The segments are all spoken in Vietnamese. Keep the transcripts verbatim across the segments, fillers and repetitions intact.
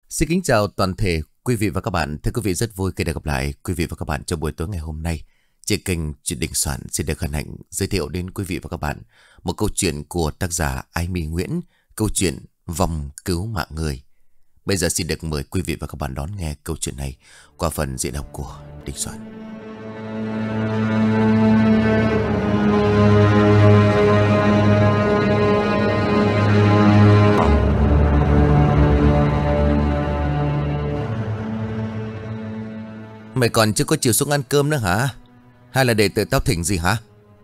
Xin kính chào toàn thể quý vị và các bạn. Thưa quý vị, rất vui khi được gặp lại quý vị và các bạn trong buổi tối ngày hôm nay. Trên kênh Chuyện Đình Soạn xin được hân hạnh giới thiệu đến quý vị và các bạn một câu chuyện của tác giả Ái My Nguyễn, câu chuyện Vòng Cứu Mạng Người. Bây giờ xin được mời quý vị và các bạn đón nghe câu chuyện này qua phần diễn đọc của Đình Soạn. Mày còn chưa có chiều xuống ăn cơm nữa hả? Hay là để tự tao thỉnh gì hả?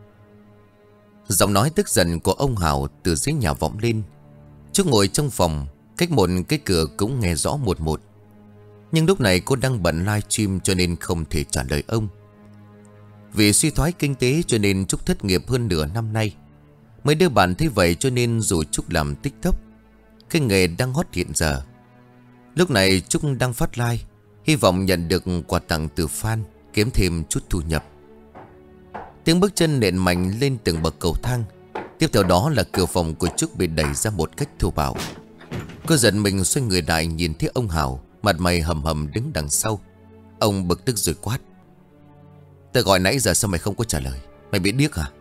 Giọng nói tức giận của ông Hào từ dưới nhà vọng lên. Trúc ngồi trong phòng, cách một cái cửa cũng nghe rõ một một. Nhưng lúc này cô đang bận live stream cho nên không thể trả lời ông. Vì suy thoái kinh tế cho nên Trúc thất nghiệp hơn nửa năm nay. Mấy đứa bạn thấy vậy cho nên rủ Trúc làm TikTok, cái nghề đang hot hiện giờ. Lúc này Trúc đang phát live, hy vọng nhận được quà tặng từ fan, kiếm thêm chút thu nhập. Tiếng bước chân nện mạnh lên từng bậc cầu thang. Tiếp theo đó là cửa phòng của Trúc bị đẩy ra một cách thô bạo. Cô giận mình xoay người lại nhìn thấy ông Hào, mặt mày hầm hầm đứng đằng sau. Ông bực tức rồi quát: "Tao gọi nãy giờ sao mày không có trả lời? Mày bị điếc hả?"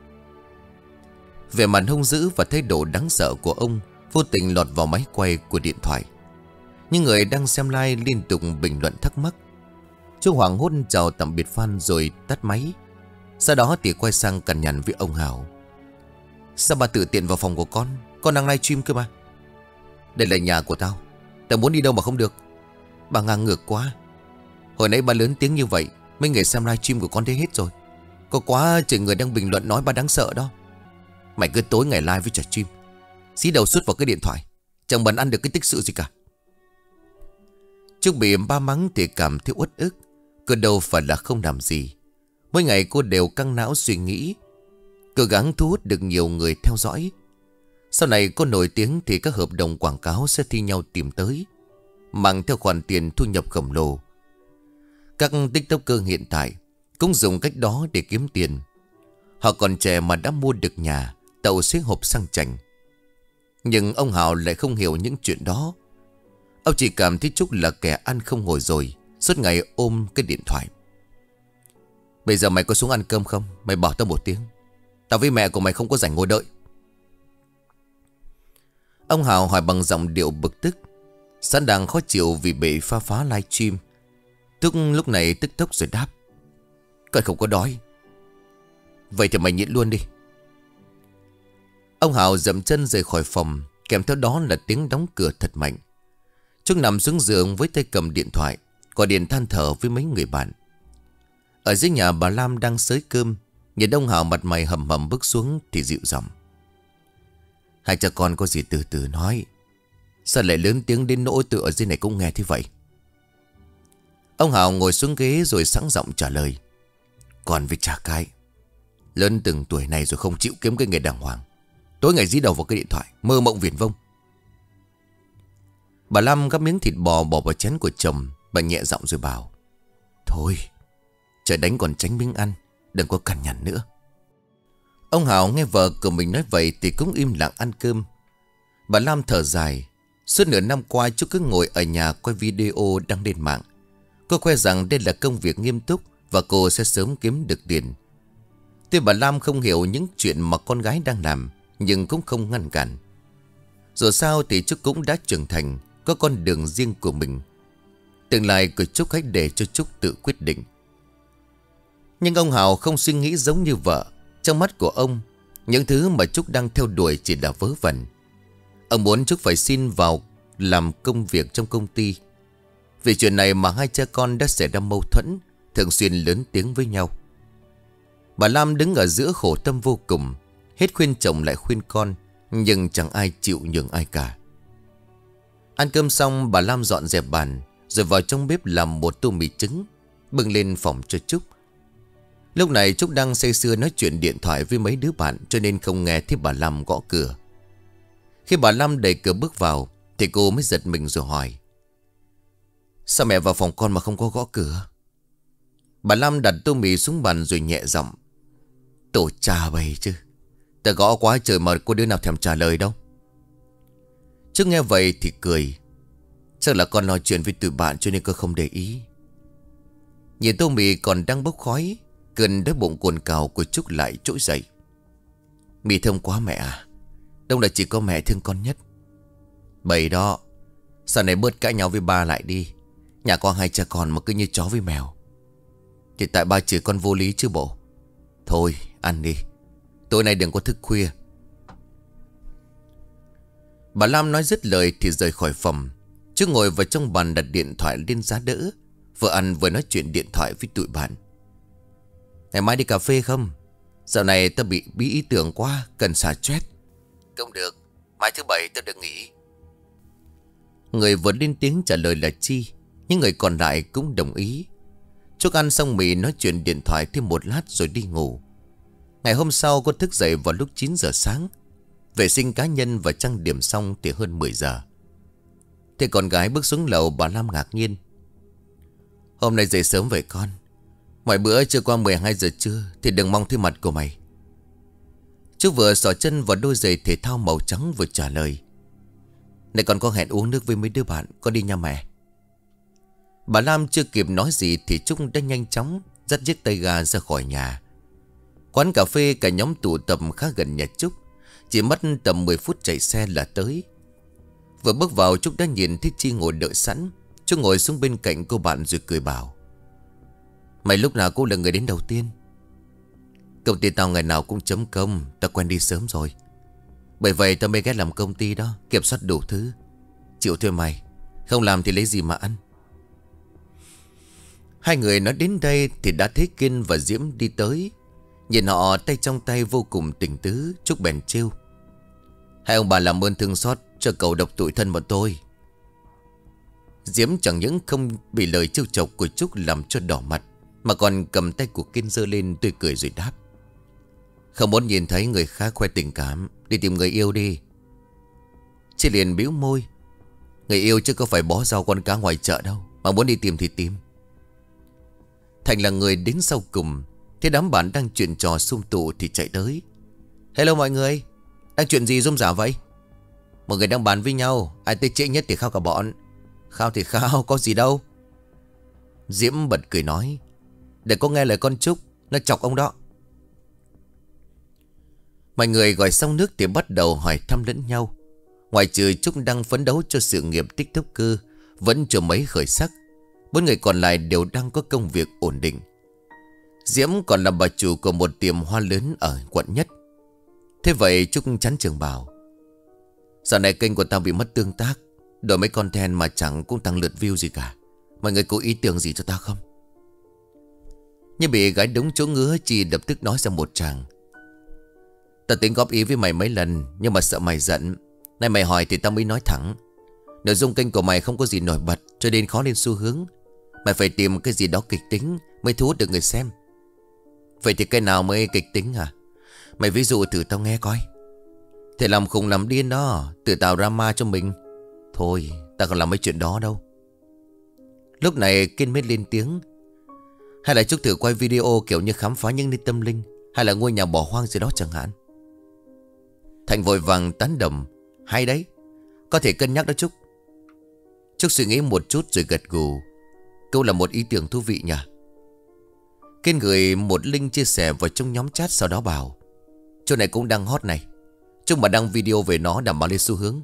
Vẻ mặt hung dữ và thái độ đáng sợ của ông vô tình lọt vào máy quay của điện thoại. Những người đang xem live liên tục bình luận thắc mắc. Trúc hoảng hốt chào tạm biệt fan rồi tắt máy. Sau đó thì quay sang cằn nhằn với ông Hào: "Sao bà tự tiện vào phòng của con? Con đang live stream cơ mà. Đây là nhà của tao, tao muốn đi đâu mà không được. Bà ngang ngược quá. Hồi nãy bà lớn tiếng như vậy, mấy người xem live stream của con thấy hết rồi. Có quá trời người đang bình luận nói bà đáng sợ đó. Mày cứ tối ngày live với trò stream, xí đầu suốt vào cái điện thoại, chẳng bận ăn được cái tích sự gì cả." Trúc bị ba mắng thì cảm thấy uất ức. Cô đâu phải là không làm gì. Mỗi ngày cô đều căng não suy nghĩ, cố gắng thu hút được nhiều người theo dõi. Sau này cô nổi tiếng thì các hợp đồng quảng cáo sẽ thi nhau tìm tới, mang theo khoản tiền thu nhập khổng lồ. Các TikToker hiện tại cũng dùng cách đó để kiếm tiền. Họ còn trẻ mà đã mua được nhà, tàu xế hộp sang chảnh. Nhưng ông Hào lại không hiểu những chuyện đó. Ông chỉ cảm thấy Trúc là kẻ ăn không ngồi rồi, suốt ngày ôm cái điện thoại. "Bây giờ mày có xuống ăn cơm không? Mày bảo tao một tiếng. Tao với mẹ của mày không có rảnh ngồi đợi." Ông Hào hỏi bằng giọng điệu bực tức, sẵn đang khó chịu vì bị phá phá live stream. Trúc lúc này tức tốc rồi đáp: "Con không có đói." "Vậy thì mày nhịn luôn đi." Ông Hào dậm chân rời khỏi phòng, kèm theo đó là tiếng đóng cửa thật mạnh. Trúc nằm xuống giường với tay cầm điện thoại, gọi điện than thở với mấy người bạn. Ở dưới nhà bà Lam đang xới cơm, nhìn ông Hào mặt mày hầm hầm bước xuống thì dịu giọng: "Hai cha con có gì từ từ nói. Sao lại lớn tiếng đến nỗi tự ở dưới này cũng nghe thế vậy?" Ông Hào ngồi xuống ghế rồi sẵn giọng trả lời: "Còn với cha cái, lớn từng tuổi này rồi không chịu kiếm cái nghề đàng hoàng, tối ngày dí đầu vào cái điện thoại, mơ mộng viển vông." Bà Lam gắp miếng thịt bò bỏ vào chén của chồng. Bà nhẹ giọng rồi bảo: "Thôi, trời đánh còn tránh miếng ăn, đừng có cằn nhằn nữa." Ông Hào nghe vợ của mình nói vậy thì cũng im lặng ăn cơm. Bà Lam thở dài. Suốt nửa năm qua chú cứ ngồi ở nhà quay video đăng lên mạng. Cô khoe rằng đây là công việc nghiêm túc và cô sẽ sớm kiếm được tiền. Tuy bà Lam không hiểu những chuyện mà con gái đang làm, nhưng cũng không ngăn cản. Dù sao thì Trúc cũng đã trưởng thành, có con đường riêng của mình. Tương lai của Trúc hãy để cho Trúc tự quyết định. Nhưng ông Hào không suy nghĩ giống như vợ. Trong mắt của ông, những thứ mà Trúc đang theo đuổi chỉ là vớ vẩn. Ông muốn Trúc phải xin vào làm công việc trong công ty. Vì chuyện này mà hai cha con đã xảy ra mâu thuẫn, thường xuyên lớn tiếng với nhau. Bà Lam đứng ở giữa khổ tâm vô cùng, hết khuyên chồng lại khuyên con, nhưng chẳng ai chịu nhường ai cả. Ăn cơm xong, bà Lam dọn dẹp bàn rồi vào trong bếp làm một tô mì trứng, bưng lên phòng cho Trúc. Lúc này Trúc đang say sưa nói chuyện điện thoại với mấy đứa bạn, cho nên không nghe thấy bà Lam gõ cửa. Khi bà Lam đẩy cửa bước vào thì cô mới giật mình rồi hỏi: "Sao mẹ vào phòng con mà không có gõ cửa?" Bà Lam đặt tô mì xuống bàn rồi nhẹ giọng: "Tổ cha bày chứ, ta gõ quá trời mà có đứa nào thèm trả lời đâu." Trúc nghe vậy thì cười: Chắc là con lo chuyện với tụi bạn cho nên con không để ý. Nhìn tô mì còn đang bốc khói, cơn đói bụng cồn cào của Trúc lại trỗi dậy. Mì thơm quá mẹ à. Đông là chỉ có mẹ thương con nhất. Bậy đó. Sau này bớt cãi nhau với ba lại đi. Nhà con hai cha con mà cứ như chó với mèo. Thì tại ba chửi con vô lý chứ bộ. Thôi ăn đi. Tối nay đừng có thức khuya. Bà Lam nói dứt lời thì rời khỏi phòng. Chứ ngồi vào trong bàn đặt điện thoại lên giá đỡ. Vừa ăn vừa nói chuyện điện thoại với tụi bạn. Ngày mai đi cà phê không? Dạo này tao bị bí ý tưởng quá, cần xả stress. Không được, mai thứ bảy tao được nghỉ. Người vừa lên tiếng trả lời là Chi. Những người còn lại cũng đồng ý. Trúc ăn xong mì nói chuyện điện thoại thêm một lát rồi đi ngủ. Ngày hôm sau cô thức dậy vào lúc chín giờ sáng. Vệ sinh cá nhân và trang điểm xong thì hơn mười giờ. Thế con gái bước xuống lầu, bà Lam ngạc nhiên. Hôm nay dậy sớm vậy con? Mọi bữa chưa qua mười hai giờ trưa thì đừng mong thấy mặt của mày. Trúc vừa xỏ chân vào đôi giày thể thao màu trắng vừa trả lời. Này con có hẹn uống nước với mấy đứa bạn, con đi nha mẹ. Bà Lam chưa kịp nói gì thì Trúc đã nhanh chóng dắt chiếc tay ga ra khỏi nhà. Quán cà phê cả nhóm tụ tập khá gần nhà Trúc. Chỉ mất tầm mười phút chạy xe là tới. Vừa bước vào Trúc đã nhìn thấy Chi ngồi đợi sẵn. Trúc ngồi xuống bên cạnh cô bạn rồi cười bảo. Mày lúc nào cũng là người đến đầu tiên. Công ty tao ngày nào cũng chấm công. Tao quen đi sớm rồi. Bởi vậy tao mới ghét làm công ty đó. Kiểm soát đủ thứ. Chịu thôi mày. Không làm thì lấy gì mà ăn. Hai người nói đến đây thì đã thấy Kiên và Diễm đi tới. Nhìn họ tay trong tay vô cùng tình tứ. Trúc bèn trêu. Hai ông bà làm ơn thương xót cho cậu độc tủi thân bọn tôi. Diễm chẳng những không bị lời trêu chọc của Trúc làm cho đỏ mặt, mà còn cầm tay của Kiên giơ lên tươi cười rồi đáp. Không muốn nhìn thấy người khác khoe tình cảm. Đi tìm người yêu đi. Chị liền bĩu môi. Người yêu chứ có phải bó rau con cá ngoài chợ đâu. Mà muốn đi tìm thì tìm. Thành là người đến sau cùng. Thế đám bạn đang chuyện trò sum tụ thì chạy tới. Hello mọi người. Đang chuyện gì rôm rả vậy? Mọi người đang bàn với nhau. Ai tới trễ nhất thì khao cả bọn. Khao thì khao, có gì đâu. Diễm bật cười nói. Để có nghe lời con Trúc. Nó chọc ông đó. Mọi người gọi xong nước thì bắt đầu hỏi thăm lẫn nhau. Ngoài trừ Trúc đang phấn đấu cho sự nghiệp TikToker, vẫn chưa mấy khởi sắc. Bốn người còn lại đều đang có công việc ổn định. Diễm còn là bà chủ của một tiệm hoa lớn ở quận nhất. Thế vậy Trúc chán trường bảo. Dạo này kênh của tao bị mất tương tác. Đổi mấy content mà chẳng cũng tăng lượt view gì cả. Mọi người có ý tưởng gì cho tao không? Nhưng bị gái đúng chỗ ngứa, Chi lập tức nói ra một tràng. Tao tính góp ý với mày mấy lần, nhưng mà sợ mày giận. Nay mày hỏi thì tao mới nói thẳng. Nội dung kênh của mày không có gì nổi bật, cho nên khó lên xu hướng. Mày phải tìm cái gì đó kịch tính mới thu hút được người xem. Vậy thì cái nào mới kịch tính à? Mày ví dụ thử tao nghe coi. Thế làm khùng làm điên đó, tự tạo drama cho mình. Thôi, tao không làm mấy chuyện đó đâu. Lúc này Kiên mới lên tiếng. Hay là Trúc thử quay video kiểu như khám phá những nơi tâm linh, hay là ngôi nhà bỏ hoang gì đó chẳng hạn. Thành vội vàng tán đồng. Hay đấy, có thể cân nhắc đó Trúc. Trúc suy nghĩ một chút rồi gật gù. Câu là một ý tưởng thú vị nhỉ. Kiên gửi một link chia sẻ vào trong nhóm chat, sau đó bảo. Chỗ này cũng đang hot này. Trúc mà đăng video về nó đảm bảo lên xu hướng.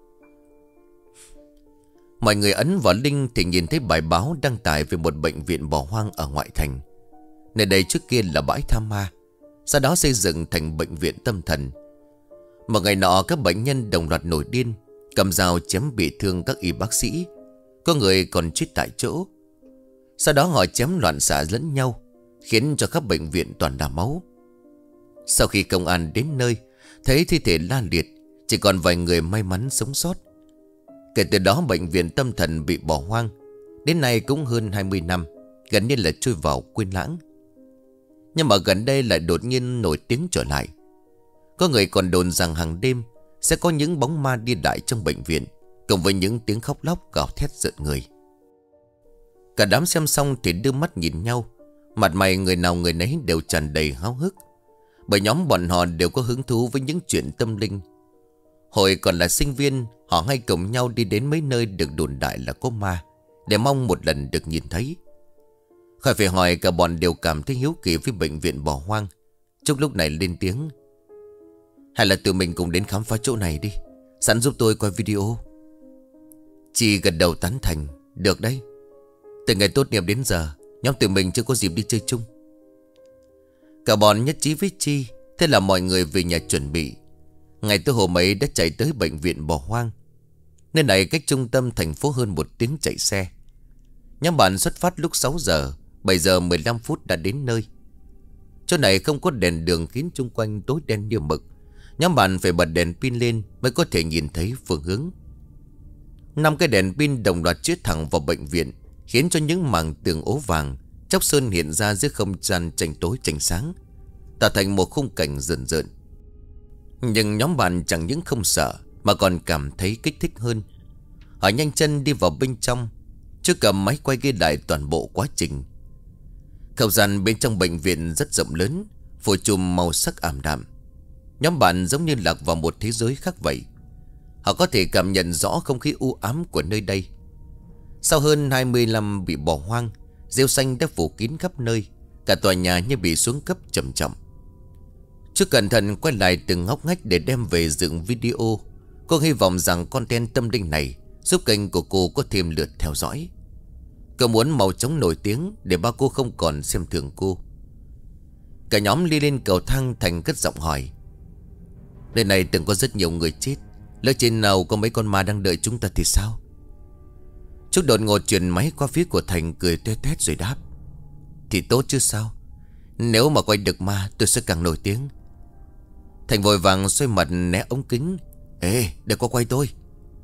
Mọi người ấn vào link thì nhìn thấy bài báo đăng tải về một bệnh viện bỏ hoang ở ngoại thành. Nơi đây trước kia là bãi tha ma, sau đó xây dựng thành bệnh viện tâm thần. Một ngày nọ các bệnh nhân đồng loạt nổi điên, cầm dao chém bị thương các y bác sĩ. Có người còn chết tại chỗ. Sau đó họ chém loạn xạ lẫn nhau, khiến cho các bệnh viện toàn là máu. Sau khi công an đến nơi, thấy thi thể la liệt, chỉ còn vài người may mắn sống sót. Kể từ đó bệnh viện tâm thần bị bỏ hoang. Đến nay cũng hơn hai mươi năm, gần như là trôi vào quên lãng. Nhưng mà gần đây lại đột nhiên nổi tiếng trở lại. Có người còn đồn rằng hàng đêm sẽ có những bóng ma đi lại trong bệnh viện, cộng với những tiếng khóc lóc gào thét rợn người. Cả đám xem xong thì đưa mắt nhìn nhau. Mặt mày người nào người nấy đều tràn đầy háo hức, bởi nhóm bọn họ đều có hứng thú với những chuyện tâm linh. Hồi còn là sinh viên, họ hay cùng nhau đi đến mấy nơi được đồn đại là có ma, để mong một lần được nhìn thấy. Khỏi phải hỏi, cả bọn đều cảm thấy hiếu kỳ với bệnh viện bỏ hoang. Trúc lúc này lên tiếng: hay là tụi mình cùng đến khám phá chỗ này đi, sẵn giúp tôi quay video. Chi gật đầu tán thành: được đấy. Từ ngày tốt nghiệp đến giờ, nhóm tụi mình chưa có dịp đi chơi chung. Cả bọn nhất trí với Chi. Thế là mọi người về nhà chuẩn bị. Ngày tối hôm ấy đã chạy tới bệnh viện bỏ hoang. Nơi này cách trung tâm thành phố hơn một tiếng chạy xe. Nhóm bạn xuất phát lúc sáu giờ. Bảy giờ mười lăm phút đã đến nơi. Chỗ này không có đèn đường khiến chung quanh tối đen như mực. Nhóm bạn phải bật đèn pin lên mới có thể nhìn thấy phương hướng. Năm cái đèn pin đồng loạt chiếu thẳng vào bệnh viện, khiến cho những mảng tường ố vàng chóc sơn hiện ra giữa không gian tranh tối tranh sáng, tạo thành một khung cảnh rợn rợn. Nhưng nhóm bạn chẳng những không sợ mà còn cảm thấy kích thích hơn. Họ nhanh chân đi vào bên trong, chưa cầm máy quay ghi lại toàn bộ quá trình. Không gian bên trong bệnh viện rất rộng lớn, phủ trùm màu sắc ảm đạm. Nhóm bạn giống như lạc vào một thế giới khác vậy. Họ có thể cảm nhận rõ không khí u ám của nơi đây. Sau hơn hai mươi năm bị bỏ hoang, rêu xanh đã phủ kín khắp nơi. Cả tòa nhà như bị xuống cấp chậm chậm. Chú cẩn thận quay lại từng ngóc ngách để đem về dựng video. Cô hy vọng rằng content tâm linh này giúp kênh của cô có thêm lượt theo dõi. Cô muốn mau chóng nổi tiếng để ba cô không còn xem thường cô. Cả nhóm đi lên cầu thang. Thành cất giọng hỏi: nơi này từng có rất nhiều người chết, lỡ trên nào có mấy con ma đang đợi chúng ta thì sao? Trúc đột ngột chuyển máy qua phía của Thành, cười tuét tuét rồi đáp: thì tốt chứ sao. Nếu mà quay được ma tôi sẽ càng nổi tiếng. Thành vội vàng xoay mặt né ống kính: ê, đừng có quay tôi.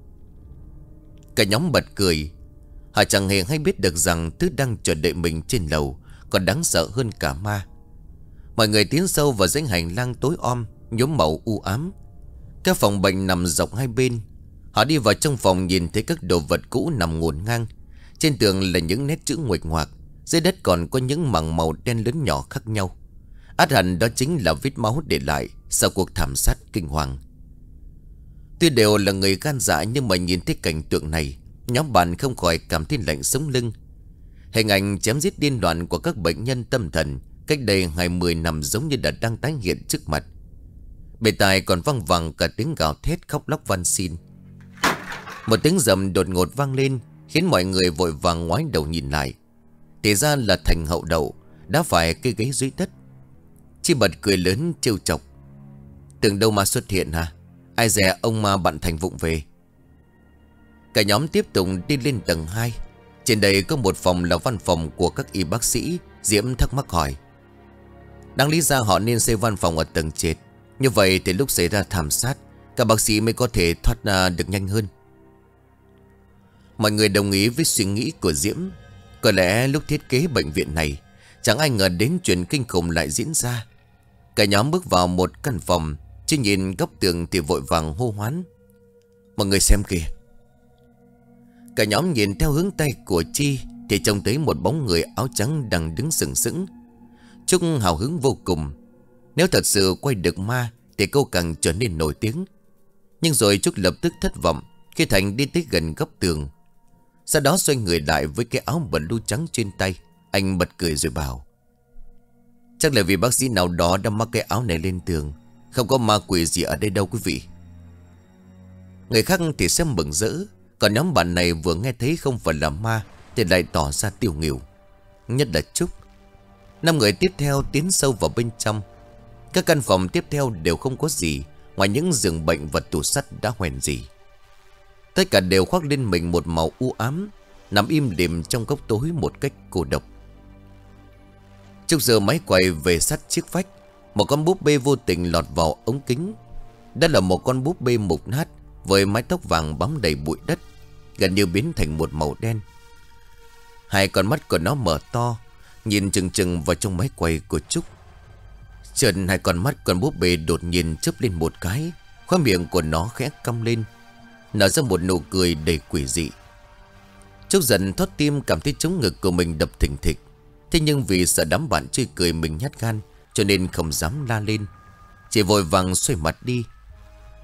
Cả nhóm bật cười. Họ chẳng hề hay biết được rằng thứ đang chờ đợi mình trên lầu còn đáng sợ hơn cả ma. Mọi người tiến sâu vào dãy hành lang tối om, nhuốm màu u ám. Các phòng bệnh nằm dọc hai bên. Họ đi vào trong phòng, nhìn thấy các đồ vật cũ nằm ngổn ngang. Trên tường là những nét chữ nguệch ngoạc. Dưới đất còn có những mảng màu đen lớn nhỏ khác nhau. Ắt hẳn đó chính là vết máu để lại sau cuộc thảm sát kinh hoàng. Tuy đều là người gan dạ, nhưng mà nhìn thấy cảnh tượng này, nhóm bạn không khỏi cảm thấy lạnh sống lưng. Hình ảnh chém giết điên loạn của các bệnh nhân tâm thần cách đây hai mươi năm giống như đã đang tái hiện trước mặt. Bề tai còn văng vẳng cả tiếng gào thét khóc lóc van xin. Một tiếng rầm đột ngột vang lên, khiến mọi người vội vàng ngoái đầu nhìn lại. Thì ra là Thành hậu đậu đã phải cây ghế dưới đất. Chi bật cười lớn trêu chọc: tưởng đâu mà xuất hiện hả? Ai dè ông ma bạn Thành vụng về. Cả nhóm tiếp tục đi lên tầng hai. Trên đây có một phòng là văn phòng của các y bác sĩ. Diễm thắc mắc hỏi: đáng lý ra họ nên xây văn phòng ở tầng trệt. Như vậy thì lúc xảy ra thảm sát, các bác sĩ mới có thể thoát ra được nhanh hơn. Mọi người đồng ý với suy nghĩ của Diễm. Có lẽ lúc thiết kế bệnh viện này, chẳng ai ngờ đến chuyện kinh khủng lại diễn ra. Cả nhóm bước vào một căn phòng. Chứ nhìn góc tường thì vội vàng hô hoán: mọi người xem kìa. Cả nhóm nhìn theo hướng tay của Chi thì trông thấy một bóng người áo trắng đang đứng sừng sững. Trúc hào hứng vô cùng. Nếu thật sự quay được ma thì cô càng trở nên nổi tiếng. Nhưng rồi Trúc lập tức thất vọng khi Thành đi tới gần góc tường. Sau đó xoay người lại với cái áo blue trắng trên tay. Anh bật cười rồi bảo: chắc là vì bác sĩ nào đó đã mắc cái áo này lên tường. Không có ma quỷ gì ở đây đâu quý vị. Người khác thì xem mừng rỡ, còn nhóm bạn này vừa nghe thấy không phải là ma thì lại tỏ ra tiêu nghỉu. Nhất là Trúc. Năm người tiếp theo tiến sâu vào bên trong. Các căn phòng tiếp theo đều không có gì ngoài những giường bệnh và tủ sắt đã hoen gì. Tất cả đều khoác lên mình một màu u ám, nằm im lìm trong góc tối một cách cô độc. Trúc giơ máy quay về sát chiếc vách. Một con búp bê vô tình lọt vào ống kính. Đó là một con búp bê mục nát với mái tóc vàng bám đầy bụi đất, gần như biến thành một màu đen. Hai con mắt của nó mở to, nhìn chừng chừng vào trong máy quay của Trúc. Chợt hai con mắt con búp bê đột nhiên chớp lên một cái. Khóe miệng của nó khẽ cong lên, nở ra một nụ cười đầy quỷ dị. Trúc dần thót tim, cảm thấy trống ngực của mình đập thình thịch. Thế nhưng vì sợ đám bạn chơi cười mình nhát gan, cho nên không dám la lên, chỉ vội vàng xoay mặt đi.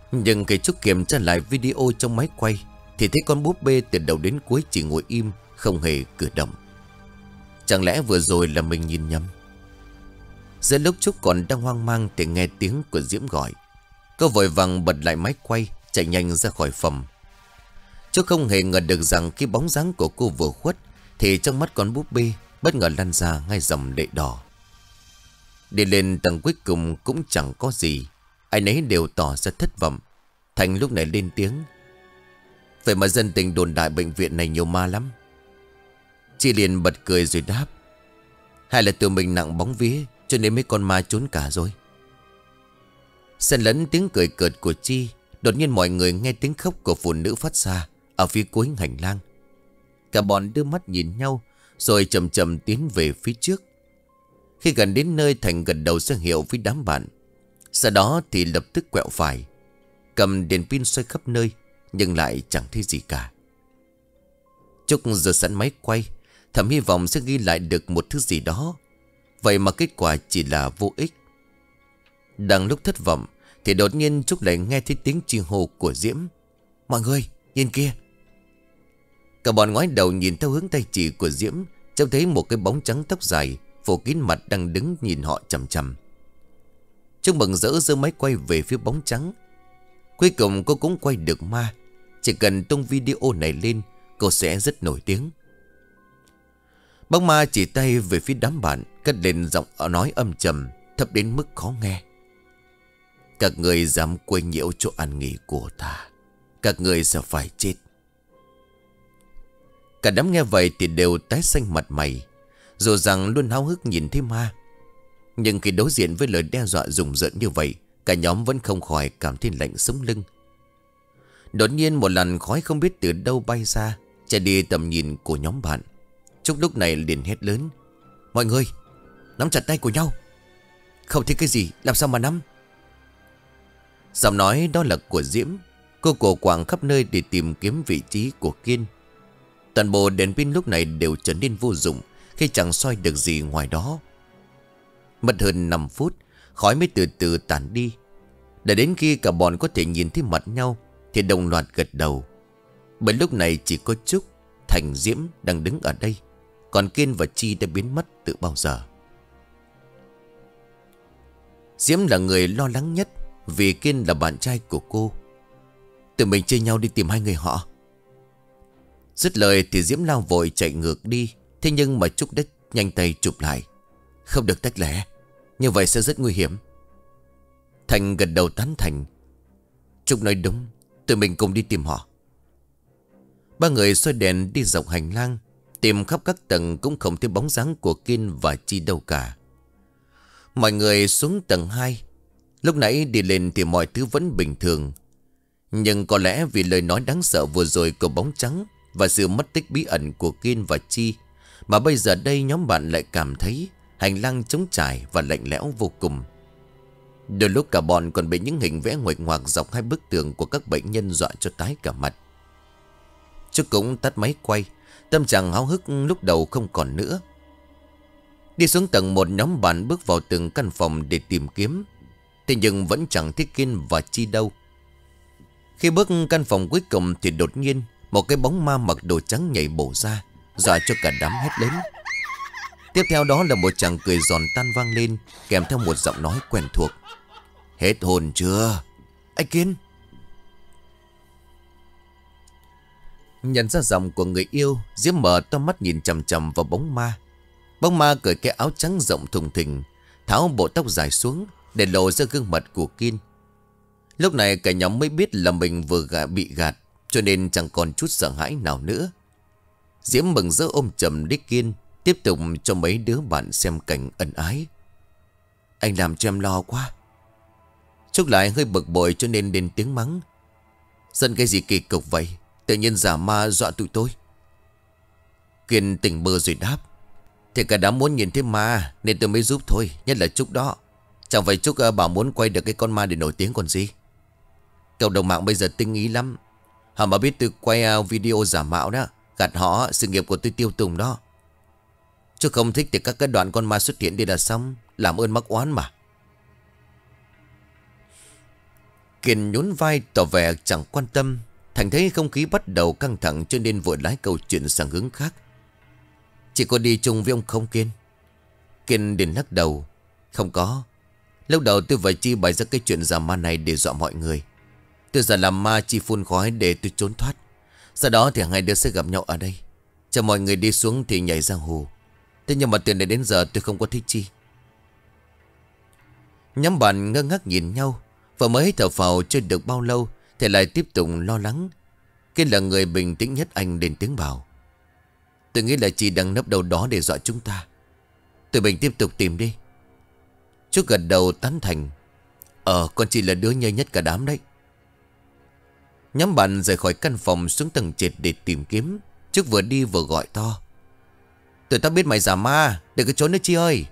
Nhưng khi Trúc kiểm tra lại video trong máy quay thì thấy con búp bê từ đầu đến cuối chỉ ngồi im, không hề cử động. Chẳng lẽ vừa rồi là mình nhìn nhầm? Giữa lúc Trúc còn đang hoang mang thì nghe tiếng của Diễm gọi. Cô vội vàng bật lại máy quay, chạy nhanh ra khỏi phòng. Trúc không hề ngờ được rằng khi bóng dáng của cô vừa khuất thì trong mắt con búp bê bất ngờ lăn ra ngay dòng lệ đỏ. Đi lên tầng cuối cùng cũng chẳng có gì. Ai nấy đều tỏ ra thất vọng. Thành lúc này lên tiếng: vậy mà dân tình đồn đại bệnh viện này nhiều ma lắm. Chị liền bật cười rồi đáp: hay là tụi mình nặng bóng vía cho nên mấy con ma trốn cả rồi. Xen lẫn tiếng cười cợt của Chi, đột nhiên mọi người nghe tiếng khóc của phụ nữ phát ra ở phía cuối hành lang. Cả bọn đưa mắt nhìn nhau rồi chậm chậm tiến về phía trước. Khi gần đến nơi, Thành gật đầu ra hiệu với đám bạn. Sau đó thì lập tức quẹo phải, cầm đèn pin xoay khắp nơi nhưng lại chẳng thấy gì cả. Trúc giờ sẵn máy quay, thầm hy vọng sẽ ghi lại được một thứ gì đó. Vậy mà kết quả chỉ là vô ích. Đang lúc thất vọng thì đột nhiên Trúc lại nghe thấy tiếng chi hô của Diễm: mọi người nhìn kia. Cả bọn ngoái đầu nhìn theo hướng tay chỉ của Diễm, trông thấy một cái bóng trắng tóc dài phủ kín mặt đang đứng nhìn họ chằm chằm. Trúc mừng rỡ giơ máy quay về phía bóng trắng. Cuối cùng cô cũng quay được ma. Chỉ cần tung video này lên, cô sẽ rất nổi tiếng. Bóng ma chỉ tay về phía đám bạn, cất lên giọng nói âm trầm, thấp đến mức khó nghe: các người dám quấy nhiễu chỗ ăn nghỉ của ta, các người sẽ phải chết. Cả đám nghe vậy thì đều tái xanh mặt mày, dù rằng luôn háo hức nhìn thấy ma. Nhưng khi đối diện với lời đe dọa rùng rợn như vậy, cả nhóm vẫn không khỏi cảm thấy lạnh sống lưng. Đột nhiên một làn khói không biết từ đâu bay ra, che đi tầm nhìn của nhóm bạn. Trúc lúc này liền hét lớn: mọi người nắm chặt tay của nhau. Không thấy cái gì làm sao mà nắm? Giọng nói đó là của Diễm. Cô cổ quạng khắp nơi để tìm kiếm vị trí của Kiên. Toàn bộ đèn pin lúc này đều trở nên vô dụng khi chẳng soi được gì ngoài đó. Mất hơn năm phút, khói mới từ từ tản đi. Để đến khi cả bọn có thể nhìn thấy mặt nhau thì đồng loạt gật đầu. Bởi lúc này chỉ có Trúc, Thành, Diễm đang đứng ở đây, còn Kiên và Chi đã biến mất từ bao giờ. Diễm là người lo lắng nhất, vì Kiên là bạn trai của cô. Tụi mình chia nhau đi tìm hai người họ. Dứt lời thì Diễm lao vội chạy ngược đi. Thế nhưng mà Trúc đã nhanh tay chụp lại: không được tách lẻ, như vậy sẽ rất nguy hiểm. Thành gật đầu tán thành: Trúc nói đúng, tụi mình cùng đi tìm họ. Ba người xoay đèn đi dọc hành lang, tìm khắp các tầng cũng không thấy bóng dáng của Kiên và Chi đâu cả. Mọi người xuống tầng hai. Lúc nãy đi lên thì mọi thứ vẫn bình thường. Nhưng có lẽ vì lời nói đáng sợ vừa rồi của bóng trắng và sự mất tích bí ẩn của Kiên và Chi, mà bây giờ đây nhóm bạn lại cảm thấy hành lang trống trải và lạnh lẽo vô cùng. Đôi lúc cả bọn còn bị những hình vẽ nguệch ngoạc dọc hai bức tường của các bệnh nhân dọa cho tái cả mặt. Trúc cũng tắt máy quay, tâm trạng háo hức lúc đầu không còn nữa. Đi xuống tầng một, nhóm bạn bước vào từng căn phòng để tìm kiếm. Thế nhưng vẫn chẳng thấy Kiên và Chi đâu. Khi bước căn phòng cuối cùng thì đột nhiên một cái bóng ma mặc đồ trắng nhảy bổ ra, dọa cho cả đám hét lớn. Tiếp theo đó là một tràng cười giòn tan vang lên, kèm theo một giọng nói quen thuộc: hết hồn chưa anh Kiên? Nhận ra giọng của người yêu, Diễm mở to mắt nhìn chằm chằm vào bóng ma. Bóng ma cởi cái áo trắng rộng thùng thình, tháo bộ tóc dài xuống để lộ ra gương mặt của Kiên. Lúc này cả nhóm mới biết là mình vừa gạ bị gạt, cho nên chẳng còn chút sợ hãi nào nữa. Diễm mừng rỡ ôm chầm lấy Kiên, tiếp tục cho mấy đứa bạn xem cảnh ân ái. Anh làm cho em lo quá. Trúc lại hơi bực bội cho nên lên tiếng mắng: giận cái gì kỳ cục vậy, tự nhiên giả ma dọa tụi tôi. Kiên tỉnh bơ rồi đáp: thì cả đám muốn nhìn thấy ma nên tôi mới giúp thôi, nhất là Trúc đó. Chẳng phải Trúc uh, bảo muốn quay được cái con ma để nổi tiếng còn gì. Cộng đồng mạng bây giờ tinh ý lắm. Họ mà biết tôi quay uh, video giả mạo đó, gạt họ, sự nghiệp của tôi tiêu tùng đó. Chứ không thích thì các cái đoạn con ma xuất hiện đi là xong, làm ơn mắc oán mà. Kiên nhún vai tỏ vẻ chẳng quan tâm. Thành thấy không khí bắt đầu căng thẳng cho nên vội lái câu chuyện sang hướng khác. Chị có đi chung với ông không Kiên? Kiên liền lắc đầu. Không có. Lúc đầu tôi và Chi bày ra cái chuyện giả ma này để dọa mọi người. Tôi giả làm ma Chi phun khói để tôi trốn thoát. Sau đó thì hai đứa sẽ gặp nhau ở đây. Chờ mọi người đi xuống thì nhảy ra hồ. Thế nhưng mà từ này đến giờ tôi không có thích Chi. Nhóm bạn ngơ ngác nhìn nhau. Và mới thở phào chưa được bao lâu thì lại tiếp tục lo lắng. Kiên là người bình tĩnh nhất, anh lên tiếng bảo. Tôi nghĩ là Chi đang nấp đâu đó để dọa chúng ta. Tụi mình tiếp tục tìm đi. Trúc gật đầu tán thành. Ờ, con Chi là đứa nhây nhất cả đám đấy. Nhóm bạn rời khỏi căn phòng xuống tầng trệt để tìm kiếm. Trúc vừa đi vừa gọi to. Tụi tao biết mày giả ma, đừng có trốn nữa Chi ơi.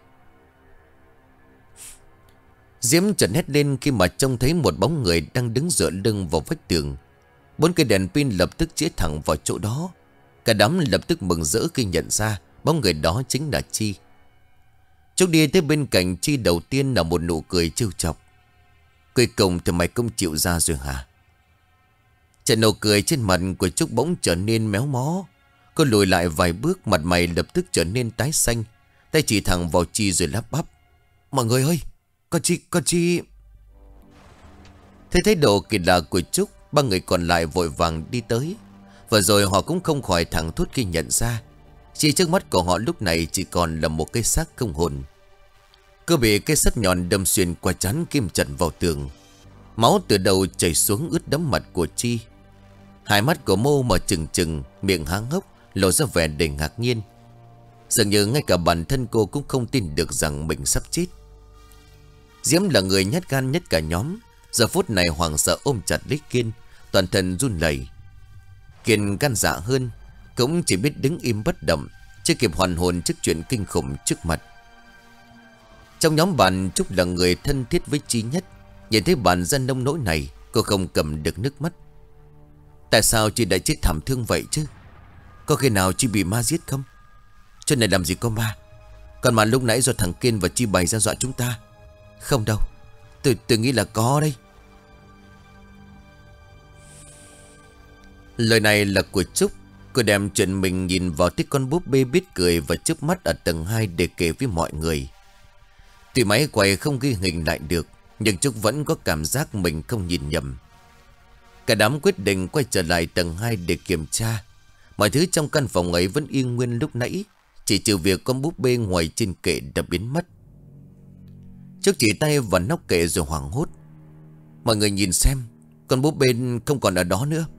Diễm chợt hét lên khi mà trông thấy một bóng người đang đứng dựa lưng vào vách tường. Bốn cây đèn pin lập tức chĩa thẳng vào chỗ đó. Cả đám lập tức mừng rỡ khi nhận ra bóng người đó chính là Chi. Trúc đi tới bên cạnh Chi, đầu tiên là một nụ cười trêu chọc. Cuối cùng thì mày cũng chịu ra rồi hả? Trận nụ cười trên mặt của Trúc bỗng trở nên méo mó. Cô lùi lại vài bước, mặt mày lập tức trở nên tái xanh. Tay chỉ thẳng vào Chi rồi lắp bắp. Mọi người ơi, con Chi, con Chi. Thấy thái độ kỳ lạ của Trúc, ba người còn lại vội vàng đi tới. Và rồi họ cũng không khỏi thẳng thốt khi nhận ra Chi trước mắt của họ lúc này chỉ còn là một cái xác không hồn. Cô bị cây sắt nhọn đâm xuyên qua trán, kim chặt vào tường. Máu từ đầu chảy xuống ướt đẫm mặt của Chi. Hai mắt của Mô mở trừng trừng, miệng há hốc, lộ ra vẻ đầy ngạc nhiên. Dường như ngay cả bản thân cô cũng không tin được rằng mình sắp chết. Diễm là người nhát gan nhất cả nhóm. Giờ phút này hoảng sợ ôm chặt lấy Kiên, toàn thân run rẩy. Kiên gan dạ hơn, cũng chỉ biết đứng im bất động, chưa kịp hoàn hồn trước chuyện kinh khủng trước mặt. Trong nhóm bạn, Trúc là người thân thiết với Chi nhất. Nhìn thấy bạn ra nông nỗi này, cô không cầm được nước mắt. Tại sao Chi đã chết thảm thương vậy chứ? Có khi nào Chi bị ma giết không? Chuyện này làm gì có ma. Còn mà lúc nãy do thằng Kiên và Chi bày ra dọa chúng ta. Không đâu, tôi, tôi nghĩ là có đây. Lời này là của Trúc. Cô đem chuyện mình nhìn vào thấy con búp bê biết cười và chớp mắt ở tầng hai để kể với mọi người. Tuy máy quay không ghi hình lại được, nhưng Trúc vẫn có cảm giác mình không nhìn nhầm. Cả đám quyết định quay trở lại tầng hai để kiểm tra. Mọi thứ trong căn phòng ấy vẫn yên nguyên lúc nãy, chỉ trừ việc con búp bê ngoài trên kệ đã biến mất. Trúc chỉ tay vào nóc kệ rồi hoảng hốt. Mọi người nhìn xem, con búp bê không còn ở đó nữa.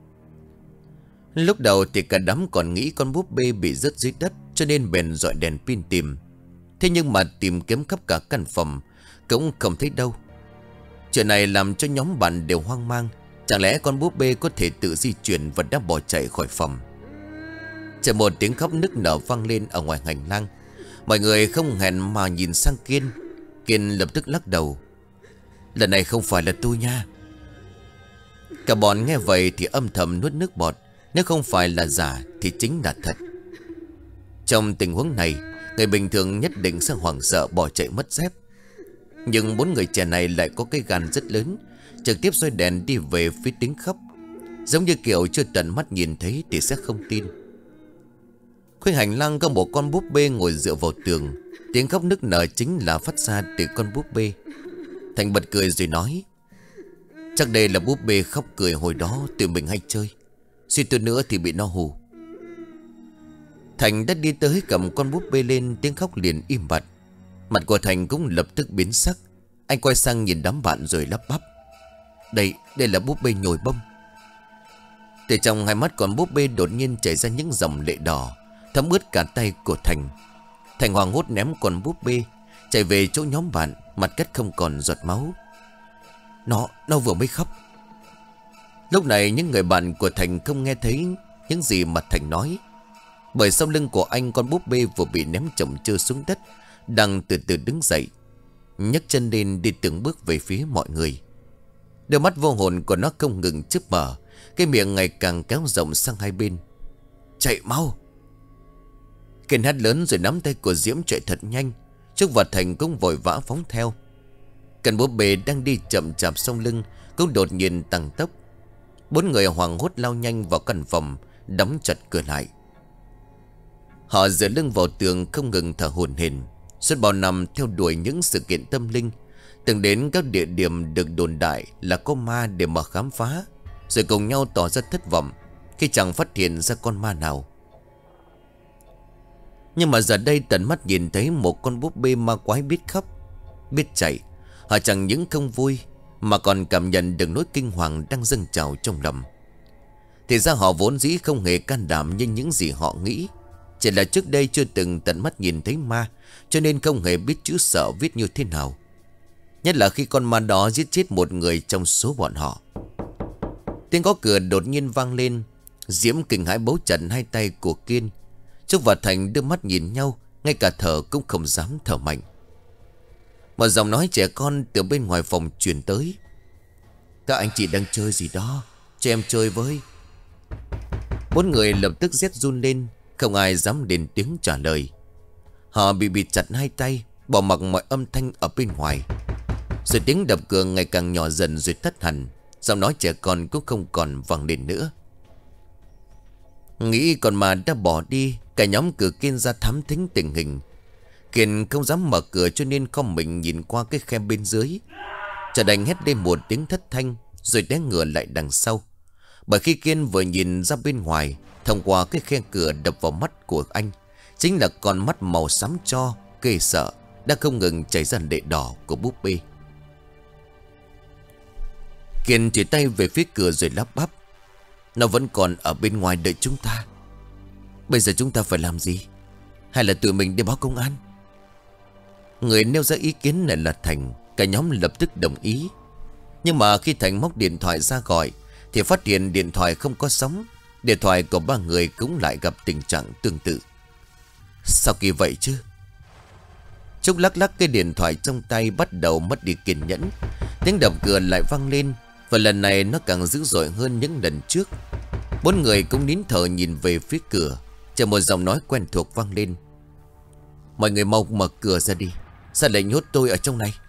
Lúc đầu thì cả đám còn nghĩ con búp bê bị rớt dưới đất, cho nên bèn dọi đèn pin tìm. Thế nhưng mà tìm kiếm khắp cả căn phòng cũng không thấy đâu. Chuyện này làm cho nhóm bạn đều hoang mang. Chẳng lẽ con búp bê có thể tự di chuyển và đã bỏ chạy khỏi phòng? Chợt một tiếng khóc nức nở vang lên ở ngoài hành lang. Mọi người không hẹn mà nhìn sang Kiên. Kiên lập tức lắc đầu. Lần này không phải là tôi nha. Cả bọn nghe vậy thì âm thầm nuốt nước bọt. Nếu không phải là giả thì chính là thật. Trong tình huống này, người bình thường nhất định sẽ hoảng sợ bỏ chạy mất dép. Nhưng bốn người trẻ này lại có cái gan rất lớn, trực tiếp soi đèn đi về phía tiếng khóc. Giống như kiểu chưa tận mắt nhìn thấy thì sẽ không tin. Khuya hành lang có một con búp bê ngồi dựa vào tường. Tiếng khóc nức nở chính là phát ra từ con búp bê. Thành bật cười rồi nói. Chắc đây là búp bê khóc cười hồi đó tụi mình hay chơi. Suy tư nữa thì bị nó hù. Thành đã đi tới cầm con búp bê lên, tiếng khóc liền im bặt. Mặt của Thành cũng lập tức biến sắc. Anh quay sang nhìn đám bạn rồi lắp bắp. Đây, đây là búp bê nhồi bông. Từ trong hai mắt con búp bê đột nhiên chảy ra những dòng lệ đỏ, thấm ướt cả tay của Thành. Thành hoảng hốt ném con búp bê, chạy về chỗ nhóm bạn, mặt cắt không còn giọt máu. Nó, nó vừa mới khóc. Lúc này những người bạn của Thành không nghe thấy những gì mà Thành nói. Bởi sau lưng của anh, con búp bê vừa bị ném chồng chơ xuống đất, đang từ từ đứng dậy, nhấc chân lên đi từng bước về phía mọi người. Đôi mắt vô hồn của nó không ngừng chớp mở, cái miệng ngày càng kéo rộng sang hai bên. Chạy mau! Kiên hét lớn rồi nắm tay của Diễm chạy thật nhanh. Trúc và Thành cũng vội vã phóng theo. Cần búp bê đang đi chậm chạp sau lưng, cũng đột nhiên tăng tốc. Bốn người hoảng hốt lao nhanh vào căn phòng, đóng chặt cửa lại. Họ dựa lưng vào tường không ngừng thở hổn hển. Suốt bao năm theo đuổi những sự kiện tâm linh, từng đến các địa điểm được đồn đại là có ma để mà khám phá, rồi cùng nhau tỏ ra thất vọng khi chẳng phát hiện ra con ma nào. Nhưng mà giờ đây tận mắt nhìn thấy một con búp bê ma quái biết khóc, biết chạy. Họ chẳng những không vui mà còn cảm nhận được nỗi kinh hoàng đang dâng trào trong lòng. Thì ra họ vốn dĩ không hề can đảm như những gì họ nghĩ. Chỉ là trước đây chưa từng tận mắt nhìn thấy ma, cho nên không hề biết chữ sợ viết như thế nào. Nhất là khi con ma đó giết chết một người trong số bọn họ. Tiếng gõ cửa đột nhiên vang lên. Diễm kinh hãi bấu chặt hai tay của Kiên. Trúc và Thành đưa mắt nhìn nhau, ngay cả thở cũng không dám thở mạnh. Một giọng nói trẻ con từ bên ngoài phòng truyền tới: "Các anh chị đang chơi gì đó, cho em chơi với." Bốn người lập tức rét run lên, không ai dám lên tiếng trả lời. Họ bị bịt chặt hai tay, bỏ mặc mọi âm thanh ở bên ngoài. Rồi tiếng đập cửa ngày càng nhỏ dần rồi tắt hẳn. Giọng nói trẻ con cũng không còn vang lên nữa. Nghĩ con ma đã bỏ đi, cả nhóm cửa Kiên ra thám thính tình hình. Kiên không dám mở cửa cho nên con mình nhìn qua cái khe bên dưới. Chợt đành hét lên một tiếng thất thanh, rồi té ngửa lại đằng sau. Bởi khi Kiên vừa nhìn ra bên ngoài, thông qua cái khe cửa đập vào mắt của anh chính là con mắt màu xám cho ghê sợ đã không ngừng chảy ra lệ đỏ của búp bê. Kiên chỉ tay về phía cửa rồi lắp bắp: "Nó vẫn còn ở bên ngoài đợi chúng ta. Bây giờ chúng ta phải làm gì? Hay là tự mình đi báo công an?" Người nêu ra ý kiến này là Thành. Cả nhóm lập tức đồng ý. Nhưng mà khi Thành móc điện thoại ra gọi thì phát hiện điện thoại không có sóng. Điện thoại của ba người cũng lại gặp tình trạng tương tự. Sao kỳ vậy chứ? Trúc lắc lắc cái điện thoại trong tay, bắt đầu mất đi kiên nhẫn. Tiếng đập cửa lại vang lên, và lần này nó càng dữ dội hơn những lần trước. Bốn người cũng nín thở nhìn về phía cửa. Chờ một giọng nói quen thuộc vang lên: "Mọi người mau mở cửa ra đi, sao lại nhốt tôi ở trong này?"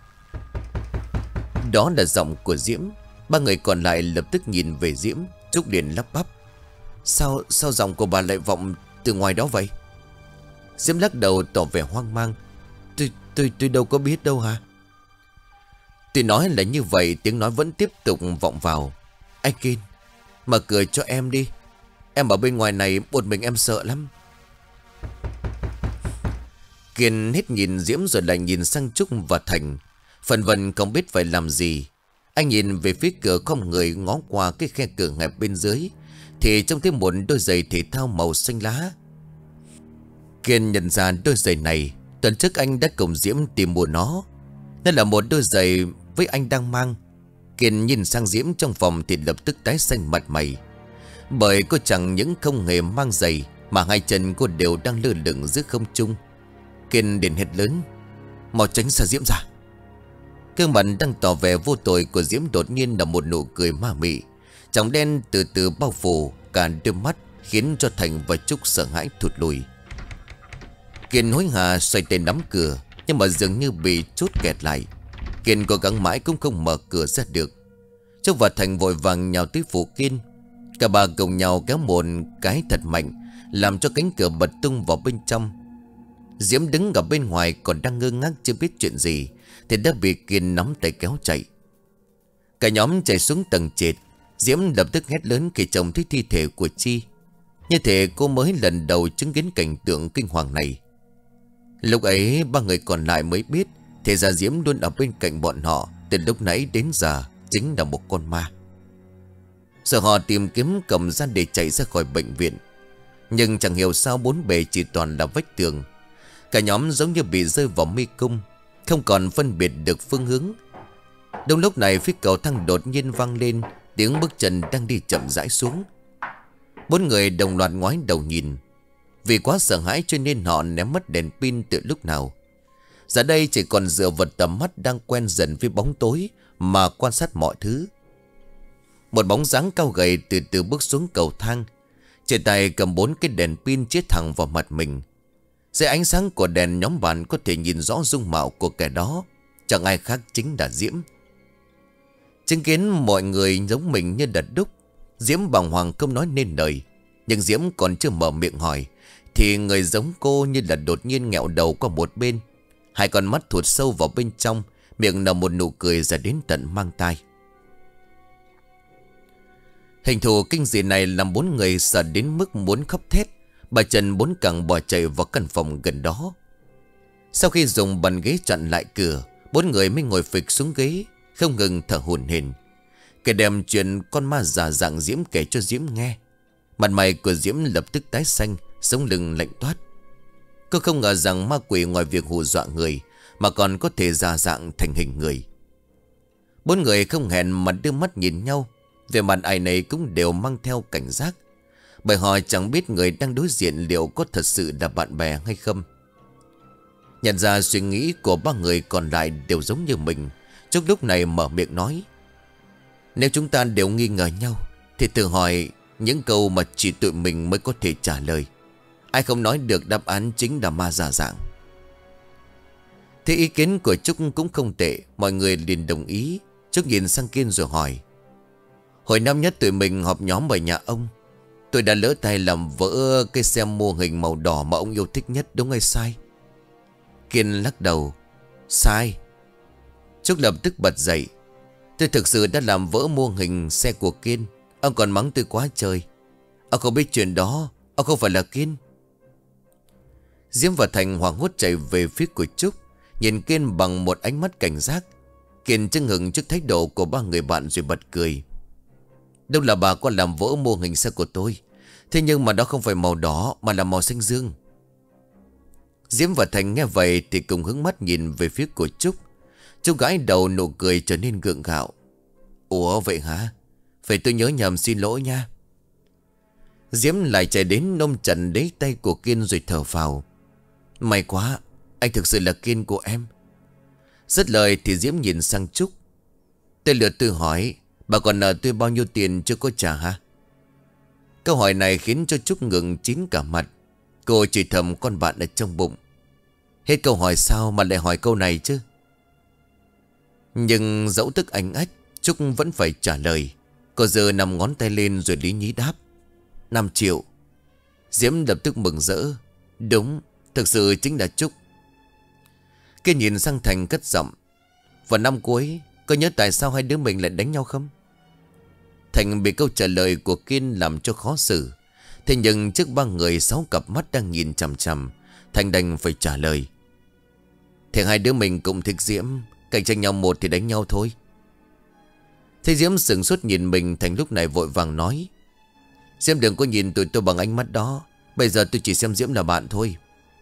Đó là giọng của Diễm. Ba người còn lại lập tức nhìn về Diễm. Trúc liền lắp bắp: Sao sao giọng của bà lại vọng từ ngoài đó vậy?" Diễm lắc đầu tỏ vẻ hoang mang: Tôi tôi tôi đâu có biết đâu hả?" Tuy nói là như vậy, tiếng nói vẫn tiếp tục vọng vào: "Anh Kiên, mở cửa cho em đi. Em ở bên ngoài này một mình em sợ lắm." Kiên hết nhìn Diễm rồi lại nhìn sang Trúc và Thành, phần vân không biết phải làm gì. Anh nhìn về phía cửa không người, ngó qua cái khe cửa hẹp bên dưới thì trông thấy một đôi giày thể thao màu xanh lá. Kiên nhận ra đôi giày này tuần trước anh đã cùng Diễm tìm mua nó. Đây là một đôi giày với anh đang mang. Kiên nhìn sang Diễm trong phòng thì lập tức tái xanh mặt mày. Bởi cô chẳng những không hề mang giày mà hai chân cô đều đang lơ lửng giữa không trung. Kiên liền hét lớn: "Mau tránh xa Diễm ra!" Gương mặt đang tỏ vẻ vô tội của Diễm đột nhiên là một nụ cười ma mị. Tròng đen từ từ bao phủ cả đôi mắt, khiến cho Thành và Trúc sợ hãi thụt lùi. Kiên hối hả xoay tay nắm cửa, nhưng mà dường như bị chốt kẹt lại. Kiên cố gắng mãi cũng không mở cửa ra được. Trúc và Thành vội vàng nhào tới phụ Kiên. Cả ba cùng nhau kéo một cái thật mạnh, làm cho cánh cửa bật tung vào bên trong. Diễm đứng ở bên ngoài còn đang ngơ ngác chưa biết chuyện gì thì đã bị Kiên nắm tay kéo chạy. Cả nhóm chạy xuống tầng trệt. Diễm lập tức hét lớn khi trông thấy thi thể của Chi. Như thể cô mới lần đầu chứng kiến cảnh tượng kinh hoàng này. Lúc ấy ba người còn lại mới biết thì ra Diễm luôn ở bên cạnh bọn họ từ lúc nãy đến giờ chính là một con ma. Giờ họ tìm kiếm cầm ra để chạy ra khỏi bệnh viện. Nhưng chẳng hiểu sao bốn bề chỉ toàn là vách tường. Cả nhóm giống như bị rơi vào mê cung, không còn phân biệt được phương hướng. Đúng lúc này phía cầu thang đột nhiên vang lên tiếng bước chân đang đi chậm rãi xuống. Bốn người đồng loạt ngoái đầu nhìn. Vì quá sợ hãi cho nên họ ném mất đèn pin từ lúc nào. Giờ đây chỉ còn dựa vào tầm mắt đang quen dần với bóng tối mà quan sát mọi thứ. Một bóng dáng cao gầy từ từ bước xuống cầu thang. Trên tay cầm bốn cái đèn pin chiết thẳng vào mặt mình. Dưới ánh sáng của đèn, nhóm bạn có thể nhìn rõ dung mạo của kẻ đó. Chẳng ai khác chính là Diễm. Chứng kiến mọi người giống mình như đặt đúc, Diễm bàng hoàng không nói nên lời. Nhưng Diễm còn chưa mở miệng hỏi thì người giống cô như là đột nhiên nghẹo đầu qua một bên. Hai con mắt thụt sâu vào bên trong, miệng nở một nụ cười ra đến tận mang tai. Hình thù kinh dị này làm bốn người sợ đến mức muốn khóc thét. Bà Trần bốn cẳng bỏ chạy vào căn phòng gần đó. Sau khi dùng bàn ghế chặn lại cửa, bốn người mới ngồi phịch xuống ghế, không ngừng thở hổn hển. Kẻ đem chuyện con ma già dạng Diễm kể cho Diễm nghe. Mặt mày của Diễm lập tức tái xanh, sống lưng lạnh toát. Cô không ngờ rằng ma quỷ ngoài việc hù dọa người mà còn có thể già dạng thành hình người. Bốn người không hẹn mà đưa mắt nhìn nhau. Về mặt ai này cũng đều mang theo cảnh giác, bởi họ chẳng biết người đang đối diện liệu có thật sự là bạn bè hay không. Nhận ra suy nghĩ của ba người còn lại đều giống như mình, Trúc lúc này mở miệng nói: nếu chúng ta đều nghi ngờ nhau thì tự hỏi những câu mà chỉ tụi mình mới có thể trả lời. Ai không nói được đáp án chính là ma già dạng. Thế ý kiến của Trúc cũng không tệ, mọi người liền đồng ý. Trúc nhìn sang Kiên rồi hỏi: hồi năm nhất tụi mình họp nhóm ở nhà ông, tôi đã lỡ tay làm vỡ cây xe mô hình màu đỏ mà ông yêu thích nhất, đúng hay sai? Kiên lắc đầu: sai. Trúc lập tức bật dậy: tôi thực sự đã làm vỡ mô hình xe của Kiên. Ông còn mắng tôi quá trời. Ông không biết chuyện đó, ông không phải là Kiên. Diễm và Thành hoảng hốt chạy về phía của Trúc, nhìn Kiên bằng một ánh mắt cảnh giác. Kiên chưng hừng trước thái độ của ba người bạn rồi bật cười: đâu là bà có làm vỡ mô hình xe của tôi, thế nhưng mà đó không phải màu đỏ mà là màu xanh dương. Diễm và Thành nghe vậy thì cùng hướng mắt nhìn về phía của Trúc. Trúc gãi đầu, nụ cười trở nên gượng gạo: ủa vậy hả? Vậy tôi nhớ nhầm, xin lỗi nha. Diễm lại chạy đến ôm chặt lấy tay của Kiên rồi thở phào: may quá, anh thực sự là Kiên của em. Dứt lời thì Diễm nhìn sang Trúc: tôi lượt tôi hỏi, bà còn nợ tôi bao nhiêu tiền chưa có trả hả? Câu hỏi này khiến cho Trúc ngừng chín cả mặt. Cô chỉ thầm con bạn ở trong bụng: hết câu hỏi sao mà lại hỏi câu này chứ? Nhưng dẫu tức anh ách, Trúc vẫn phải trả lời. Cô giơ nằm ngón tay lên rồi lý nhí đáp: năm triệu. Diễm lập tức mừng rỡ: đúng, thực sự chính là Trúc. Kia nhìn sang Thành cất giọng: vào năm cuối, có nhớ tại sao hai đứa mình lại đánh nhau không? Thành bị câu trả lời của Kiên làm cho khó xử. Thế nhưng trước ba người sáu cặp mắt đang nhìn chằm chằm, Thành đành phải trả lời: thì hai đứa mình cũng thích Diễm, cạnh tranh nhau một thì đánh nhau thôi. Thấy Diễm sững sốt nhìn mình, Thành lúc này vội vàng nói: Diễm đừng có nhìn tụi tôi bằng ánh mắt đó, bây giờ tôi chỉ xem Diễm là bạn thôi.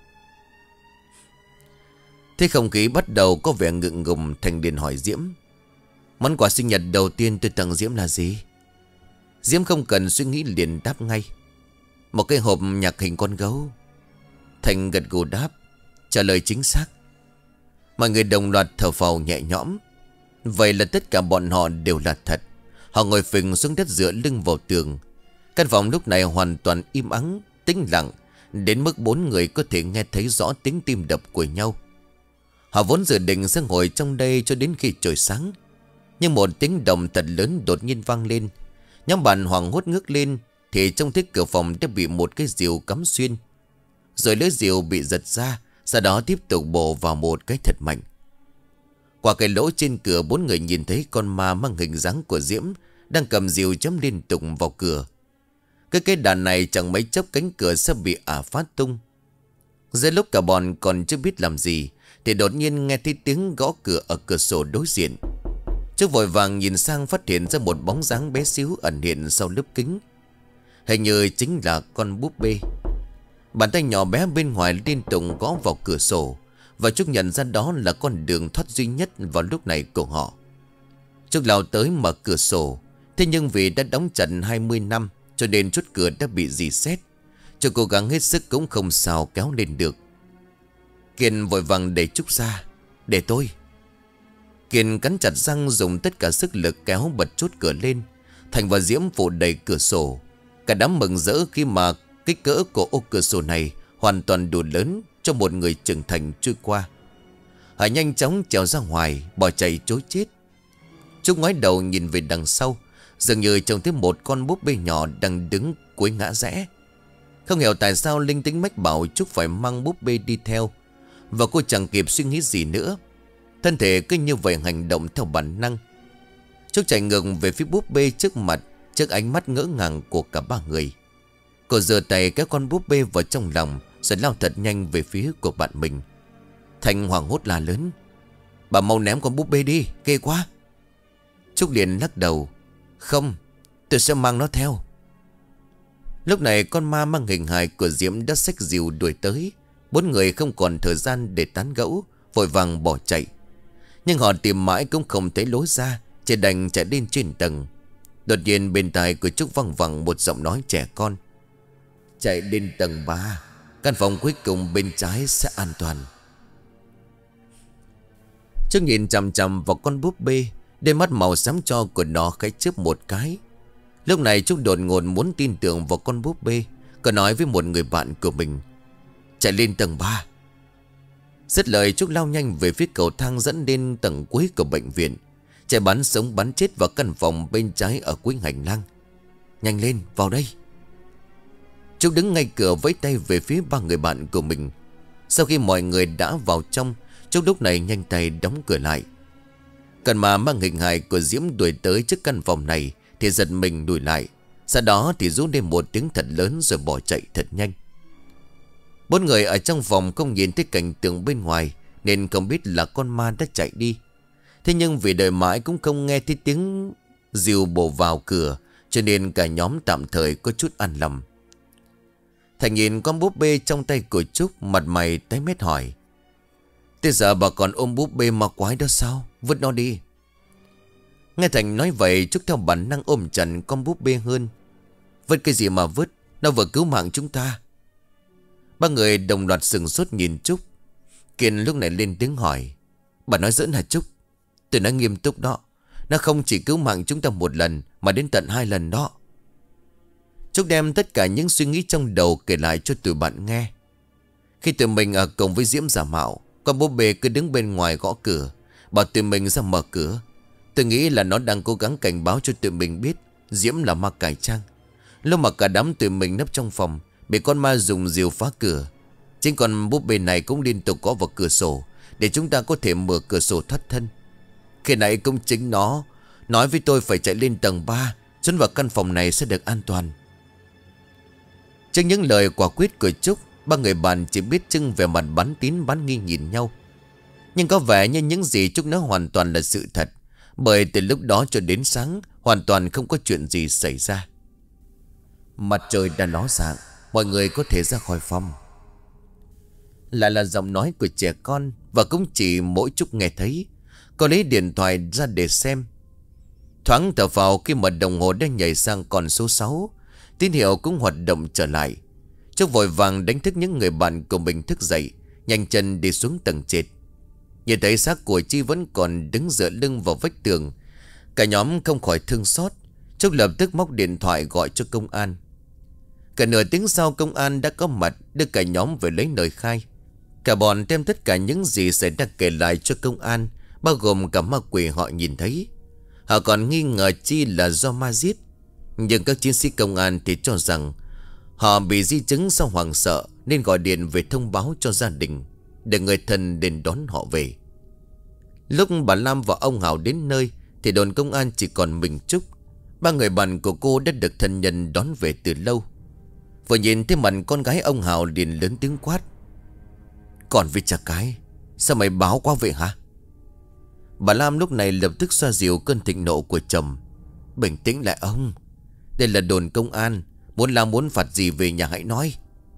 Thế không khí bắt đầu có vẻ ngượng ngùng, Thành liền hỏi Diễm: món quà sinh nhật đầu tiên tôi tặng Diễm là gì? Diễm không cần suy nghĩ liền đáp ngay: một cái hộp nhạc hình con gấu. Thành gật gù đáp: trả lời chính xác. Mọi người đồng loạt thở phào nhẹ nhõm. Vậy là tất cả bọn họ đều là thật. Họ ngồi phình xuống đất dựa lưng vào tường. Căn phòng lúc này hoàn toàn im ắng, tĩnh lặng, đến mức bốn người có thể nghe thấy rõ tiếng tim đập của nhau. Họ vốn dự định sẽ ngồi trong đây cho đến khi trời sáng, nhưng một tiếng động thật lớn đột nhiên vang lên. Nhóm bạn hoảng hốt ngước lên thì trông thấy cửa phòng đã bị một cái rìu cắm xuyên. Rồi lưỡi rìu bị giật ra, sau đó tiếp tục bổ vào một cái thật mạnh. Qua cái lỗ trên cửa, bốn người nhìn thấy con ma mang hình dáng của Diễm đang cầm rìu chấm liên tục vào cửa. Cái cây đàn này chẳng mấy chốc cánh cửa sẽ bị ả phát tung. Giữa lúc cả bọn còn chưa biết làm gì thì đột nhiên nghe thấy tiếng gõ cửa ở cửa sổ đối diện. Trúc vội vàng nhìn sang, phát hiện ra một bóng dáng bé xíu ẩn hiện sau lớp kính. Hình như chính là con búp bê. Bàn tay nhỏ bé bên ngoài liên tục gõ vào cửa sổ, và Trúc nhận ra đó là con đường thoát duy nhất vào lúc này của họ. Trúc lao tới mở cửa sổ, thế nhưng vì đã đóng chặt hai mươi năm cho nên chốt cửa đã bị rỉ sét. Cho cố gắng hết sức cũng không sao kéo lên được. Kiên vội vàng đẩy Trúc ra: để tôi. Kiên cắn chặt răng dùng tất cả sức lực kéo bật chốt cửa lên. Thành và Diễm phụ đẩy cửa sổ. Cả đám mừng rỡ khi mà kích cỡ của ô cửa sổ này hoàn toàn đủ lớn cho một người trưởng thành trôi qua. Họ nhanh chóng trèo ra ngoài, bỏ chạy trối chết. Trúc ngoái đầu nhìn về đằng sau, dường như trông thấy một con búp bê nhỏ đang đứng cuối ngã rẽ. Không hiểu tại sao linh tính mách bảo Trúc phải mang búp bê đi theo, và cô chẳng kịp suy nghĩ gì nữa. Thân thể cứ như vậy hành động theo bản năng. Trúc chạy ngược về phía búp bê trước mặt, trước ánh mắt ngỡ ngàng của cả ba người. Cô giơ tay kéo con búp bê vào trong lòng, rồi lao thật nhanh về phía của bạn mình. Thành hoảng hốt la lớn: "Bà mau ném con búp bê đi, ghê quá." Trúc liền lắc đầu: "Không, tôi sẽ mang nó theo." Lúc này con ma mang hình hài của Diễm đã xách rìu đuổi tới. Bốn người không còn thời gian để tán gẫu, vội vàng bỏ chạy. Nhưng họ tìm mãi cũng không thấy lối ra, chỉ đành chạy lên trên tầng. Đột nhiên bên tai của Trúc văng vẳng một giọng nói trẻ con: "Chạy lên tầng ba, căn phòng cuối cùng bên trái sẽ an toàn." Trúc nhìn chằm chằm vào con búp bê, đôi mắt màu xám cho của nó khẽ chớp một cái. Lúc này Trúc đột ngột muốn tin tưởng vào con búp bê. Cô nói với một người bạn của mình: "Chạy lên tầng ba." Dứt lời, Trúc lao nhanh về phía cầu thang dẫn lên tầng cuối của bệnh viện, chạy bắn sống bắn chết vào căn phòng bên trái ở cuối hành lang. "Nhanh lên, vào đây." Trúc đứng ngay cửa vẫy tay về phía ba người bạn của mình. Sau khi mọi người đã vào trong, Trúc lúc này nhanh tay đóng cửa lại. Cần mà mang hình hài của Diễm đuổi tới trước căn phòng này thì giật mình lùi lại. Sau đó thì rú lên một tiếng thật lớn rồi bỏ chạy thật nhanh. Bốn người ở trong phòng không nhìn thấy cảnh tượng bên ngoài, nên không biết là con ma đã chạy đi. Thế nhưng vì đợi mãi cũng không nghe thấy tiếng rìu bổ vào cửa, cho nên cả nhóm tạm thời có chút an lòng. Thành nhìn con búp bê trong tay của Trúc, mặt mày tái mét hỏi: "Thế giờ bà còn ôm búp bê ma quái đó sao? Vứt nó đi." Nghe Thành nói vậy, Trúc theo bản năng ôm chặt con búp bê hơn. "Vứt cái gì mà vứt, nó vừa cứu mạng chúng ta." Ba người đồng loạt sừng sốt nhìn Trúc. Kiên lúc này lên tiếng hỏi: "Bà nói giỡn hả Trúc?" "Tôi nói nghiêm túc đó. Nó không chỉ cứu mạng chúng ta một lần, mà đến tận hai lần đó." Trúc đem tất cả những suy nghĩ trong đầu kể lại cho tụi bạn nghe. Khi tụi mình ở cùng với Diễm giả mạo, con búp bê cứ đứng bên ngoài gõ cửa, bảo tụi mình ra mở cửa. Tôi nghĩ là nó đang cố gắng cảnh báo cho tụi mình biết Diễm là ma cải trang. Lúc mà cả đám tụi mình nấp trong phòng, bị con ma dùng rìu phá cửa. Chính con búp bê này cũng liên tục gõ vào cửa sổ, để chúng ta có thể mở cửa sổ thoát thân. Khi nãy cũng chính nó nói với tôi phải chạy lên tầng ba, trốn vào căn phòng này sẽ được an toàn. Trước những lời quả quyết của Trúc, ba người bạn chỉ biết trưng về mặt bán tín bán nghi nhìn nhau. Nhưng có vẻ như những gì Trúc nói hoàn toàn là sự thật, bởi từ lúc đó cho đến sáng hoàn toàn không có chuyện gì xảy ra. Mặt trời đã ló dạng, mọi người có thể ra khỏi phòng. Lại là giọng nói của trẻ con, và cũng chỉ mỗi Trúc nghe thấy. Cô lấy điện thoại ra để xem. Thoáng thở vào khi mà đồng hồ đã nhảy sang con số sáu. Tín hiệu cũng hoạt động trở lại. Trúc vội vàng đánh thức những người bạn của mình thức dậy, nhanh chân đi xuống tầng trệt. Nhìn thấy xác của Chi vẫn còn đứng dựa lưng vào vách tường, cả nhóm không khỏi thương xót. Trúc lập tức móc điện thoại gọi cho công an. Cả nửa tiếng sau, công an đã có mặt, đưa cả nhóm về lấy lời khai. Cả bọn đem tất cả những gì xảy ra kể lại cho công an, bao gồm cả ma quỷ họ nhìn thấy. Họ còn nghi ngờ Chi là do ma giết, nhưng các chiến sĩ công an thì cho rằng họ bị di chứng sau hoảng sợ, nên gọi điện về thông báo cho gia đình, để người thân đến đón họ về. Lúc bà Lam và ông Hào đến nơi thì đồn công an chỉ còn mình Trúc. Ba người bạn của cô đã được thân nhân đón về từ lâu. Vừa nhìn thấy mặt con gái ông Hào liền lớn tiếng quát: "Còn với cha cái, sao mày báo quá vậy hả?" Bà Lam lúc này lập tức xoa dịu cơn thịnh nộ của chồng: "Bình tĩnh lại ông, đây là đồn công an, muốn làm muốn phạt gì về nhà hãy nói."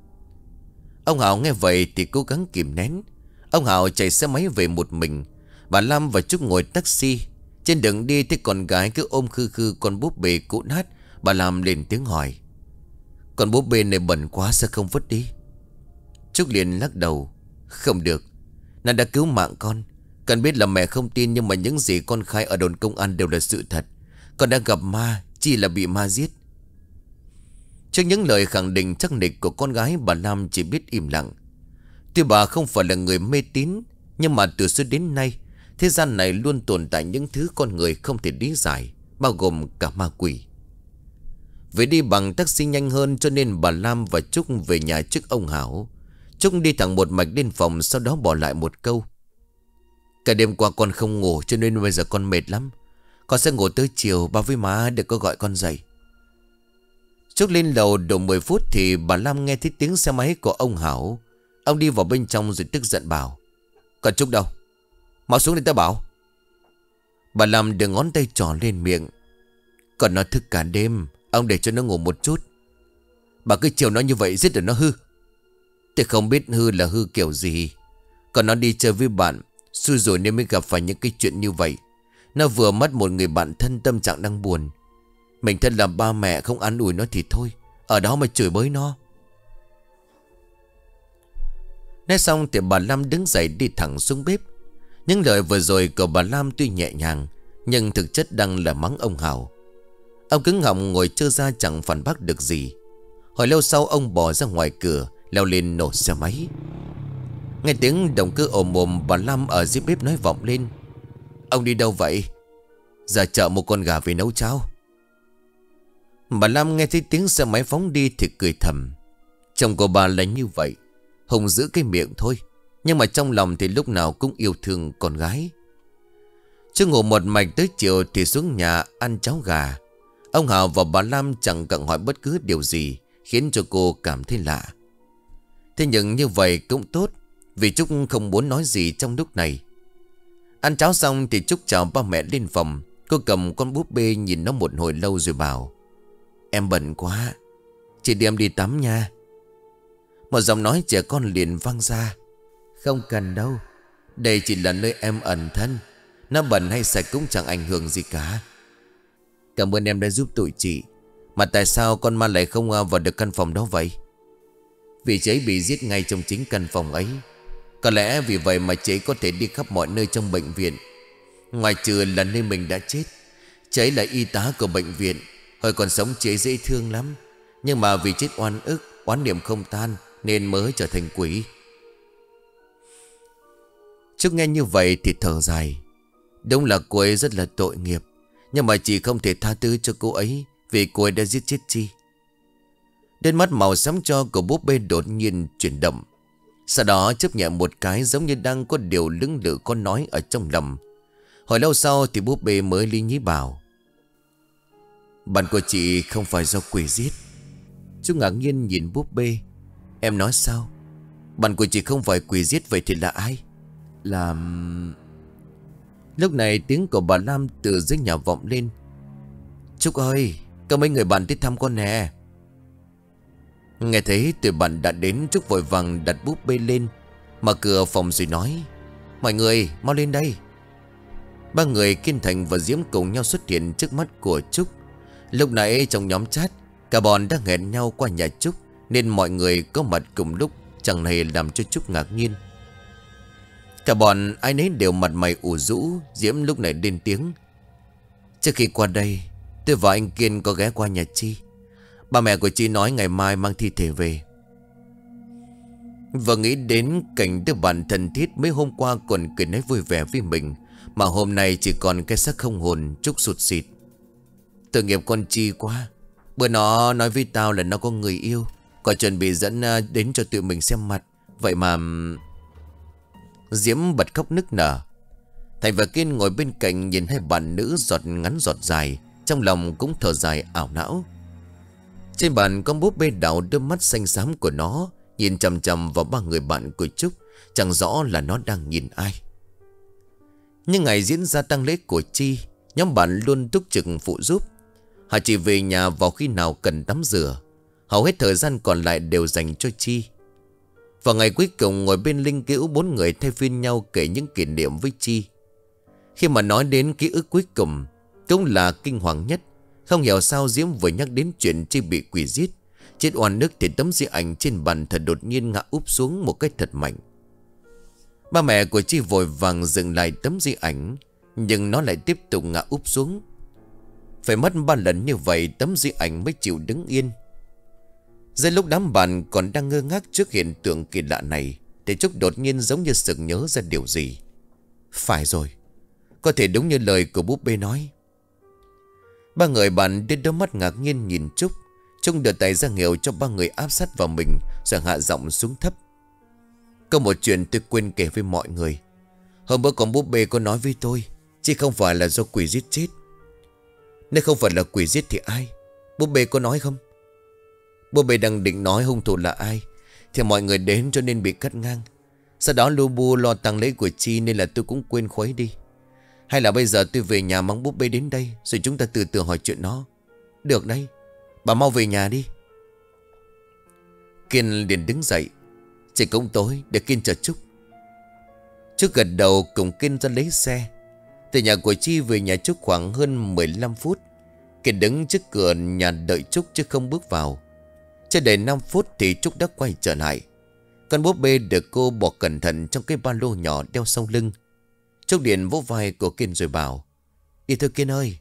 Ông Hào nghe vậy thì cố gắng kìm nén. Ông Hào chạy xe máy về một mình. Bà Lam và Trúc ngồi taxi. Trên đường đi thấy con gái cứ ôm khư khư con búp bê cũ nát. Bà Lam lên tiếng hỏi: "Con búp bê này bẩn quá, sao không vứt đi?" Trúc liền lắc đầu: "Không được, nó đã cứu mạng con. Con biết là mẹ không tin, nhưng mà những gì con khai ở đồn công an đều là sự thật. Con đã gặp ma, chỉ là bị ma giết." Trước những lời khẳng định chắc nịch của con gái, bà Lam chỉ biết im lặng. Tuy bà không phải là người mê tín, nhưng mà từ xưa đến nay Thế gian này luôn tồn tại những thứ con người không thể lý giải, bao gồm cả ma quỷ. Vì đi bằng taxi nhanh hơn cho nên bà Lam và Trúc về nhà trước ông Hảo. Trúc đi thẳng một mạch đến phòng, sau đó bỏ lại một câu: cả đêm qua con không ngủ cho nên bây giờ con mệt lắm. Con sẽ ngủ tới chiều, ba với má đừng có gọi con dậy. Trúc lên lầu độ mười phút thì bà Lam nghe thấy tiếng xe máy của ông Hảo. Ông đi vào bên trong rồi tức giận bảo: còn Trúc đâu? Mau xuống đi ta bảo. Bà Lam đưa ngón tay trỏ lên miệng: còn nó thức cả đêm, ông để cho nó ngủ một chút. Bà cứ chiều nó như vậy giết được nó hư. Thì không biết hư là hư kiểu gì. Còn nó đi chơi với bạn, xui rồi nên mới gặp phải những cái chuyện như vậy. Nó vừa mất một người bạn thân, tâm trạng đang buồn. Mình thân là ba mẹ không an ủi nó thì thôi, ở đó mà chửi bới nó. Nói xong thì bà Lam đứng dậy đi thẳng xuống bếp. Những lời vừa rồi của bà Lam tuy nhẹ nhàng, nhưng thực chất đang là mắng ông Hảo. Ông cứng họng ngồi trơ ra chẳng phản bác được gì. Hồi lâu sau ông bỏ ra ngoài cửa, leo lên nổ xe máy. Nghe tiếng động cơ ồm ồm, bà Lam ở dưới bếp nói vọng lên: ông đi đâu vậy? Ra chợ một con gà về nấu cháo. Bà Lam nghe thấy tiếng xe máy phóng đi thì cười thầm. Chồng của bà là như vậy, hùng giữ cái miệng thôi, nhưng mà trong lòng thì lúc nào cũng yêu thương con gái. Chưa ngủ một mạch tới chiều thì xuống nhà ăn cháo gà. Ông Hào và bà Lam chẳng cần hỏi bất cứ điều gì, khiến cho cô cảm thấy lạ. Thế nhưng như vậy cũng tốt, vì Trúc không muốn nói gì trong lúc này. Ăn cháo xong thì Trúc chào ba mẹ lên phòng. Cô cầm con búp bê nhìn nó một hồi lâu rồi bảo: em bận quá, chị đi em đi tắm nha. Một giọng nói trẻ con liền vang ra: không cần đâu, đây chỉ là nơi em ẩn thân, nó bẩn hay sạch cũng chẳng ảnh hưởng gì cả. Cảm ơn em đã giúp tụi chị. Mà tại sao con ma lại không vào được căn phòng đó vậy? Vì chị ấy bị giết ngay trong chính căn phòng ấy. Có lẽ vì vậy mà chị ấy có thể đi khắp mọi nơi trong bệnh viện, ngoài trừ là nơi mình đã chết. Chị ấy là y tá của bệnh viện. Hồi còn sống chị ấy dễ thương lắm, nhưng mà vì chết oan ức, oán niệm không tan nên mới trở thành quỷ. Trúc nghe như vậy thì thở dài. Đúng là cô ấy rất là tội nghiệp, nhưng mà chị không thể tha thứ cho cô ấy, vì cô ấy đã giết chết Chi. Đôi mắt màu xám cho của búp bê đột nhiên chuyển động. Sau đó chớp nhẹ một cái, giống như đang có điều lưỡng lự có nói ở trong lòng. Hồi lâu sau thì búp bê mới lý nhí bảo: bạn của chị không phải do quỷ giết. Chú ngạc nhiên nhìn búp bê: em nói sao? Bạn của chị không phải quỷ giết, vậy thì là ai? Là... Lúc này tiếng của bà Lam từ dưới nhà vọng lên: Trúc ơi, có mấy người bạn tới thăm con nè. Nghe thấy tụi bạn đã đến, Trúc vội vàng đặt búp bê lên, mở cửa phòng rồi nói: mọi người mau lên đây. Ba người Kiên Thành và Diễm cùng nhau xuất hiện trước mắt của Trúc. Lúc nãy trong nhóm chat, cả bọn đã hẹn nhau qua nhà Trúc, nên mọi người có mặt cùng lúc chẳng hề làm cho Trúc ngạc nhiên. Cả bọn ai nấy đều mặt mày ủ rũ. Diễm lúc này lên tiếng: trước khi qua đây, tôi và anh Kiên có ghé qua nhà Chi. Ba mẹ của Chi nói ngày mai mang thi thể về. Và nghĩ đến cảnh đứa bạn thân thiết mấy hôm qua còn cười nói vui vẻ với mình, mà hôm nay chỉ còn cái xác không hồn, Trúc sụt sịt. Tội nghiệp con Chi quá. Bữa nó nói với tao là nó có người yêu, còn chuẩn bị dẫn đến cho tụi mình xem mặt. Vậy mà... Diễm bật khóc nức nở. Thành và Kiên ngồi bên cạnh nhìn hai bạn nữ giọt ngắn giọt dài, trong lòng cũng thở dài ảo não. Trên bàn con búp bê đảo đôi mắt xanh xám của nó nhìn chằm chằm vào ba người bạn của Trúc, chẳng rõ là nó đang nhìn ai. Nhưng ngày diễn ra tang lễ của Chi, nhóm bạn luôn túc trực phụ giúp. Họ chỉ về nhà vào khi nào cần tắm rửa, hầu hết thời gian còn lại đều dành cho Chi. Vào ngày cuối cùng, ngồi bên linh cữu, bốn người thay phiên nhau kể những kỷ niệm với Chi. Khi mà nói đến ký ức cuối cùng, cũng là kinh hoàng nhất. Không hiểu sao Diễm vừa nhắc đến chuyện Chi bị quỷ giết, chết oan ức, thì tấm di ảnh trên bàn thật đột nhiên ngã úp xuống một cách thật mạnh. Ba mẹ của Chi vội vàng dừng lại tấm di ảnh, nhưng nó lại tiếp tục ngã úp xuống. Phải mất ba lần như vậy tấm di ảnh mới chịu đứng yên. Giây lúc đám bạn còn đang ngơ ngác trước hiện tượng kỳ lạ này, thì Trúc đột nhiên giống như sực nhớ ra điều gì. Phải rồi, Có thể đúng như lời của búp bê nói. Ba người bạn đến đôi mắt ngạc nhiên nhìn Trúc. Trung đưa tay ra hiệu cho ba người áp sát vào mình, rồi hạ giọng xuống thấp. Có một chuyện tôi quên kể với mọi người. Hôm bữa con búp bê có nói với tôi, chứ không phải là do quỷ giết chết. Nếu không phải là quỷ giết thì ai? Búp bê có nói không? Búp bê đang định nói hung thủ là ai, thì mọi người đến cho nên bị cắt ngang. Sau đó Lu Bu lo tang lễ của Chi nên là tôi cũng quên khuấy đi. Hay là bây giờ tôi về nhà mang búp bê đến đây, rồi chúng ta từ từ hỏi chuyện nó. Được đấy, bà mau về nhà đi. Kiên liền đứng dậy. Trời cũng tối, để Kiên chờ Trúc. Trúc gật đầu cùng Kiên ra lấy xe. Từ nhà của Chi về nhà Trúc khoảng hơn mười lăm phút. Kiên đứng trước cửa nhà đợi Trúc chứ không bước vào. Chưa đầy năm phút thì Trúc đã quay trở lại. Con búp bê được cô bỏ cẩn thận trong cái ba lô nhỏ đeo sau lưng. Trúc điện vỗ vai của Kiên rồi bảo: Đi thôi Kiên ơi.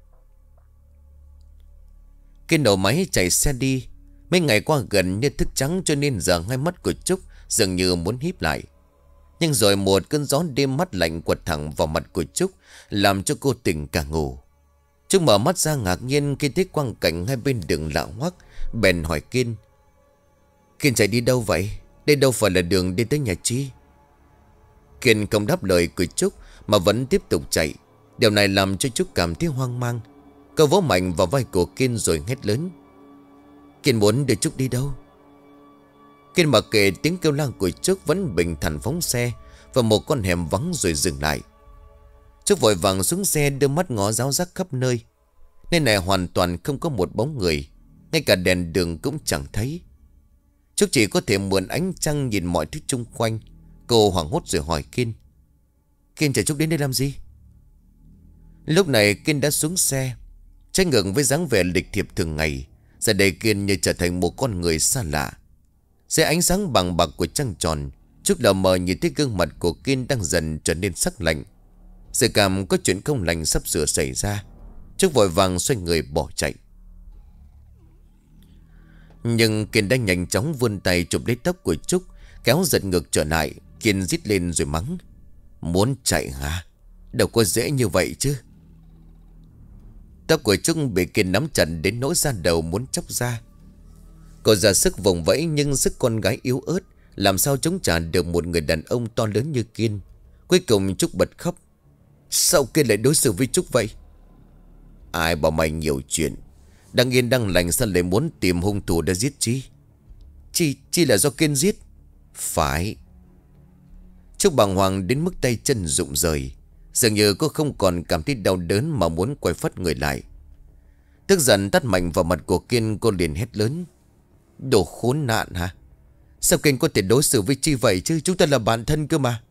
Kiên nổ máy chạy xe đi. Mấy ngày qua gần như thức trắng, cho nên giờ hai mắt của Trúc dường như muốn híp lại. Nhưng rồi một cơn gió đêm mát lạnh quật thẳng vào mặt của Trúc, làm cho cô tỉnh cả ngủ. Trúc mở mắt ra ngạc nhiên khi thấy quang cảnh hai bên đường lạ hoắc, bèn hỏi Kiên: Kiên chạy đi đâu vậy? Đây đâu phải là đường đi tới nhà Chi. Kiên không đáp lời của Trúc mà vẫn tiếp tục chạy. Điều này làm cho Trúc cảm thấy hoang mang. Cô vỗ mạnh vào vai của Kiên rồi hét lớn: Kiên muốn đưa Trúc đi đâu? Kiên mặc kệ tiếng kêu la của Trúc, vẫn bình thản phóng xe vào một con hẻm vắng rồi dừng lại. Trúc vội vàng xuống xe, đưa mắt ngó ráo rác khắp nơi. Nơi này hoàn toàn không có một bóng người, ngay cả đèn đường cũng chẳng thấy. Trúc chỉ có thể mượn ánh trăng nhìn mọi thứ xung quanh. Cô hoảng hốt rồi hỏi Kiên: Kiên chở Trúc đến đây làm gì? Lúc này Kiên đã xuống xe. Trái ngược với dáng vẻ lịch thiệp thường ngày, giờ đây Kiên như trở thành một con người xa lạ. Dưới ánh sáng bằng bạc của trăng tròn, Trúc lờ mờ nhìn thấy gương mặt của Kiên đang dần trở nên sắc lạnh. Sự cảm có chuyện không lành sắp sửa xảy ra. Trúc vội vàng xoay người bỏ chạy. Nhưng Kiên đang nhanh chóng vươn tay chụp lấy tóc của Trúc, kéo giật ngược trở lại. Kiên rít lên rồi mắng: Muốn chạy hả? Đâu có dễ như vậy chứ. Tóc của Trúc bị Kiên nắm chặt đến nỗi da đầu muốn chóc ra. Cô ra sức vùng vẫy, nhưng sức con gái yếu ớt làm sao chống trả được một người đàn ông to lớn như Kiên. Cuối cùng Trúc bật khóc: Sao Kiên lại đối xử với Trúc vậy? Ai bảo mày nhiều chuyện? Đang yên đang lành sao lại muốn tìm hung thủ để giết Chi? Chi, Chi là do Kiên giết? Phải. Trúc bàng hoàng đến mức tay chân rụng rời. Dường như cô không còn cảm thấy đau đớn mà muốn quay phắt người lại. Tức giận tát mạnh vào mặt của Kiên, cô liền hét lớn: Đồ khốn nạn hả? Sao Kiên có thể đối xử với Chi vậy chứ? Chúng ta là bạn thân cơ mà.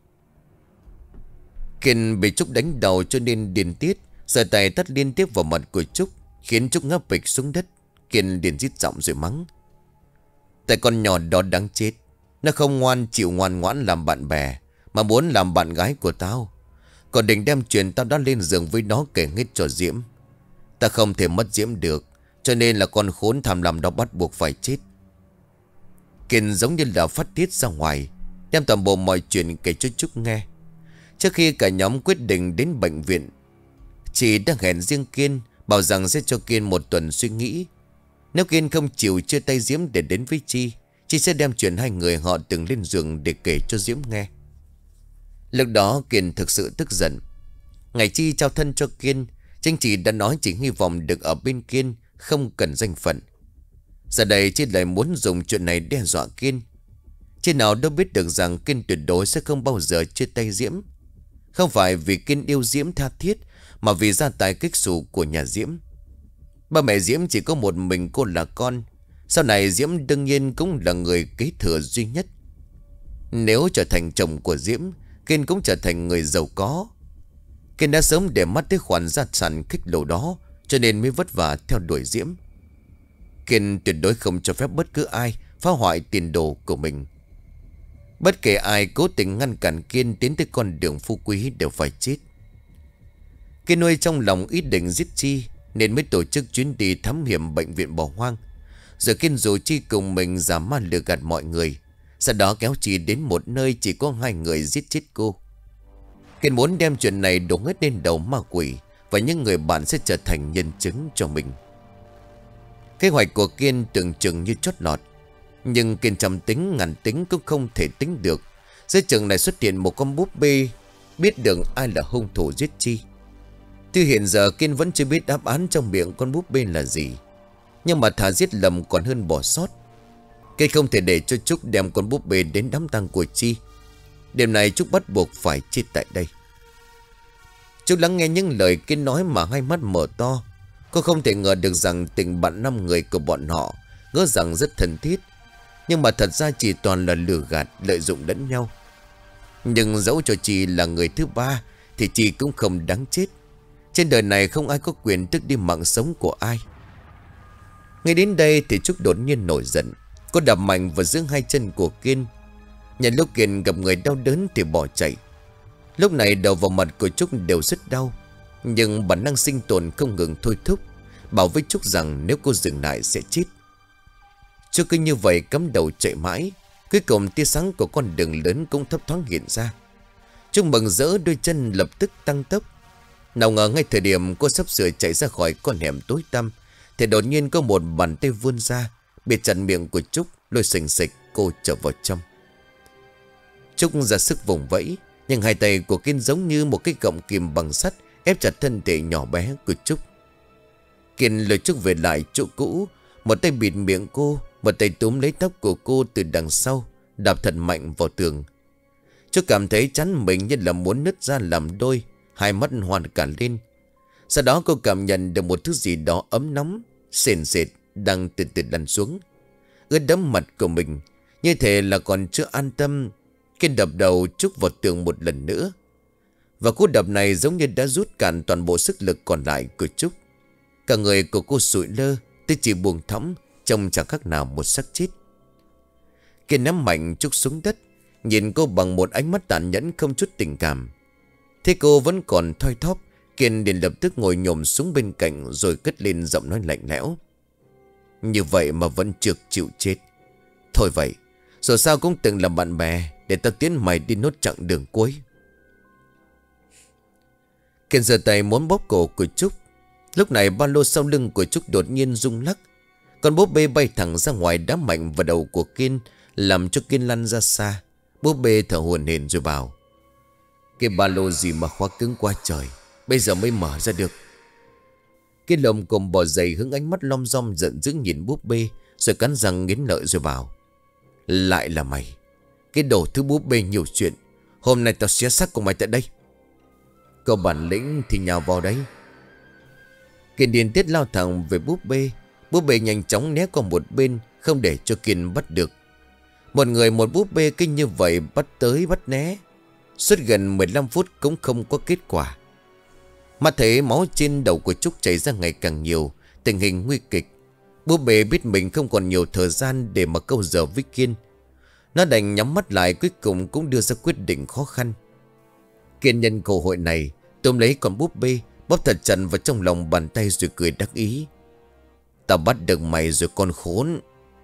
Kiên bị Trúc đánh đầu cho nên điên tiết, giơ tay tát liên tiếp vào mặt của Trúc, khiến Trúc ngã bịch xuống đất. Kiên liền rít giọng rồi mắng: Tại con nhỏ đó đáng chết. Nó không ngoan chịu ngoan ngoãn làm bạn bè, mà muốn làm bạn gái của tao. Còn định đem chuyện tao đã lên giường với nó kể hết cho Diễm. Ta không thể mất Diễm được, cho nên là con khốn tham lam đó bắt buộc phải chết. Kiên giống như là phát tiết ra ngoài, đem toàn bộ mọi chuyện kể cho Trúc nghe. Trước khi cả nhóm quyết định đến bệnh viện, chị đã hẹn riêng Kiên, bảo rằng sẽ cho Kiên một tuần suy nghĩ. Nếu Kiên không chịu chia tay Diễm để đến với Chi, Chi sẽ đem chuyện hai người họ từng lên giường để kể cho Diễm nghe. Lúc đó Kiên thực sự tức giận. Ngày Chi trao thân cho Kiên, Chính chị đã nói chỉ hy vọng được ở bên Kiên, không cần danh phận. Giờ đây Chi lại muốn dùng chuyện này đe dọa Kiên. Chi nào đâu biết được rằng Kiên tuyệt đối sẽ không bao giờ chia tay Diễm. Không phải vì Kiên yêu Diễm tha thiết, mà vì gia tài kích xù của nhà Diễm. Ba mẹ Diễm chỉ có một mình cô là con. Sau này Diễm đương nhiên cũng là người kế thừa duy nhất. Nếu trở thành chồng của Diễm, Kiên cũng trở thành người giàu có. Kiên đã sớm để mắt tới khoản gia sản khích lồ đó, cho nên mới vất vả theo đuổi Diễm. Kiên tuyệt đối không cho phép bất cứ ai phá hoại tiền đồ của mình. Bất kể ai cố tình ngăn cản Kiên tiến tới con đường phú quý đều phải chết. Kiên nuôi trong lòng ý định giết Chi, nên mới tổ chức chuyến đi thám hiểm bệnh viện bỏ hoang. Rồi Kiên rủ Chi cùng mình giả man lừa gạt mọi người, sau đó kéo Chi đến một nơi chỉ có hai người giết chết cô. Kiên muốn đem chuyện này đổ hết lên đầu ma quỷ, và những người bạn sẽ trở thành nhân chứng cho mình. Kế hoạch của Kiên tưởng chừng như chót lọt, nhưng Kiên trăm tính ngàn tính cũng không thể tính được. Dưới chừng này xuất hiện một con búp bê biết được ai là hung thủ giết Chi. Tuy hiện giờ Kiên vẫn chưa biết đáp án trong miệng con búp bê là gì, nhưng mà thà giết lầm còn hơn bỏ sót. Kiên không thể để cho Trúc đem con búp bê đến đám tang của Chi. Đêm này Trúc bắt buộc phải chết tại đây. Trúc lắng nghe những lời Kiên nói mà hai mắt mở to. Cô không thể ngờ được rằng tình bạn năm người của bọn họ ngỡ rằng rất thân thiết, nhưng mà thật ra chỉ toàn là lừa gạt, lợi dụng lẫn nhau. Nhưng dẫu cho Chi là người thứ ba thì Chi cũng không đáng chết. Trên đời này không ai có quyền tước đi mạng sống của ai. Ngay đến đây thì Trúc đột nhiên nổi giận. Cô đập mạnh vào giữa hai chân của Kiên. Nhận lúc Kiên gặp người đau đớn thì bỏ chạy. Lúc này đầu vào mặt của Trúc đều rất đau, nhưng bản năng sinh tồn không ngừng thôi thúc, bảo với Trúc rằng nếu cô dừng lại sẽ chết. Trúc cứ như vậy cắm đầu chạy mãi. Cuối cùng tia sáng của con đường lớn cũng thấp thoáng hiện ra. Trúc mừng rỡ, đôi chân lập tức tăng tốc. Nào ngờ ngay thời điểm cô sắp sửa chạy ra khỏi con hẻm tối tăm thì đột nhiên có một bàn tay vươn ra, bịt chặt miệng của Trúc, lôi sình sịch cô trở vào trong. Trúc ra sức vùng vẫy, nhưng hai tay của Kiên giống như một cái gọng kìm bằng sắt ép chặt thân thể nhỏ bé của Trúc. Kiên lôi Trúc về lại chỗ cũ, một tay bịt miệng cô, một tay túm lấy tóc của cô từ đằng sau, đạp thật mạnh vào tường. Trúc cảm thấy chắn mình như là muốn nứt ra làm đôi, hai mắt hoàn cả lên. Sau đó cô cảm nhận được một thứ gì đó ấm nóng, sền sệt đang từ từ lăn xuống, ướt đẫm mặt của mình, như thể là còn chưa an tâm. Kiên đập đầu Trúc vào tường một lần nữa, và cú đập này giống như đã rút cạn toàn bộ sức lực còn lại của Trúc. Cả người của cô sụi lơ, tôi chỉ buông thõng, trông chẳng khác nào một xác chết. Kiên ném mạnh Trúc xuống đất, nhìn cô bằng một ánh mắt tàn nhẫn không chút tình cảm. Thế cô vẫn còn thoi thóp, Kiên liền lập tức ngồi nhổm xuống bên cạnh, rồi cất lên giọng nói lạnh lẽo: "Như vậy mà vẫn chưa chịu chết. Thôi vậy, rồi sao cũng từng là bạn bè, để ta tiến mày đi nốt chặng đường cuối." Kiên giơ tay muốn bóp cổ của Trúc. Lúc này ba lô sau lưng của Trúc đột nhiên rung lắc. Con búp bê bay thẳng ra ngoài, đá mạnh vào đầu của Kiên, làm cho Kiên lăn ra xa. Búp bê thở hổn hển rồi bảo: "Cái ba lô gì mà khóa cứng quá trời, bây giờ mới mở ra được." Kiên lồng cồm bò dậy, hướng ánh mắt lom rom giận dữ nhìn búp bê, rồi cắn răng nghiến lợi rồi bảo: "Lại là mày, cái đồ thứ búp bê nhiều chuyện. Hôm nay tao xé xác của mày tại đây." "Có bản lĩnh thì nhào vào đấy." Kiên điên tiết lao thẳng về búp bê. Búp bê nhanh chóng né qua một bên, không để cho Kiên bắt được. Một người một búp bê kinh như vậy, bắt tới bắt né, suốt gần mười lăm phút cũng không có kết quả. Mắt thấy máu trên đầu của Trúc chảy ra ngày càng nhiều, tình hình nguy kịch. Búp bê biết mình không còn nhiều thời gian để mà câu giờ với Kiên. Nó đành nhắm mắt lại, cuối cùng cũng đưa ra quyết định khó khăn. Kiên nhân cơ hội này tóm lấy con búp bê, bóp thật chặt vào trong lòng bàn tay rồi cười đắc ý: "Tao bắt được mày rồi con khốn."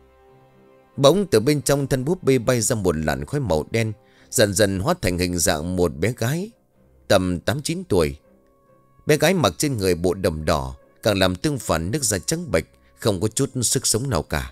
Bỗng từ bên trong thân búp bê bay ra một làn khói màu đen, dần dần hóa thành hình dạng một bé gái tầm tám chín tuổi. Bé gái mặc trên người bộ đầm đỏ, càng làm tương phản nước da trắng bệch, không có chút sức sống nào cả.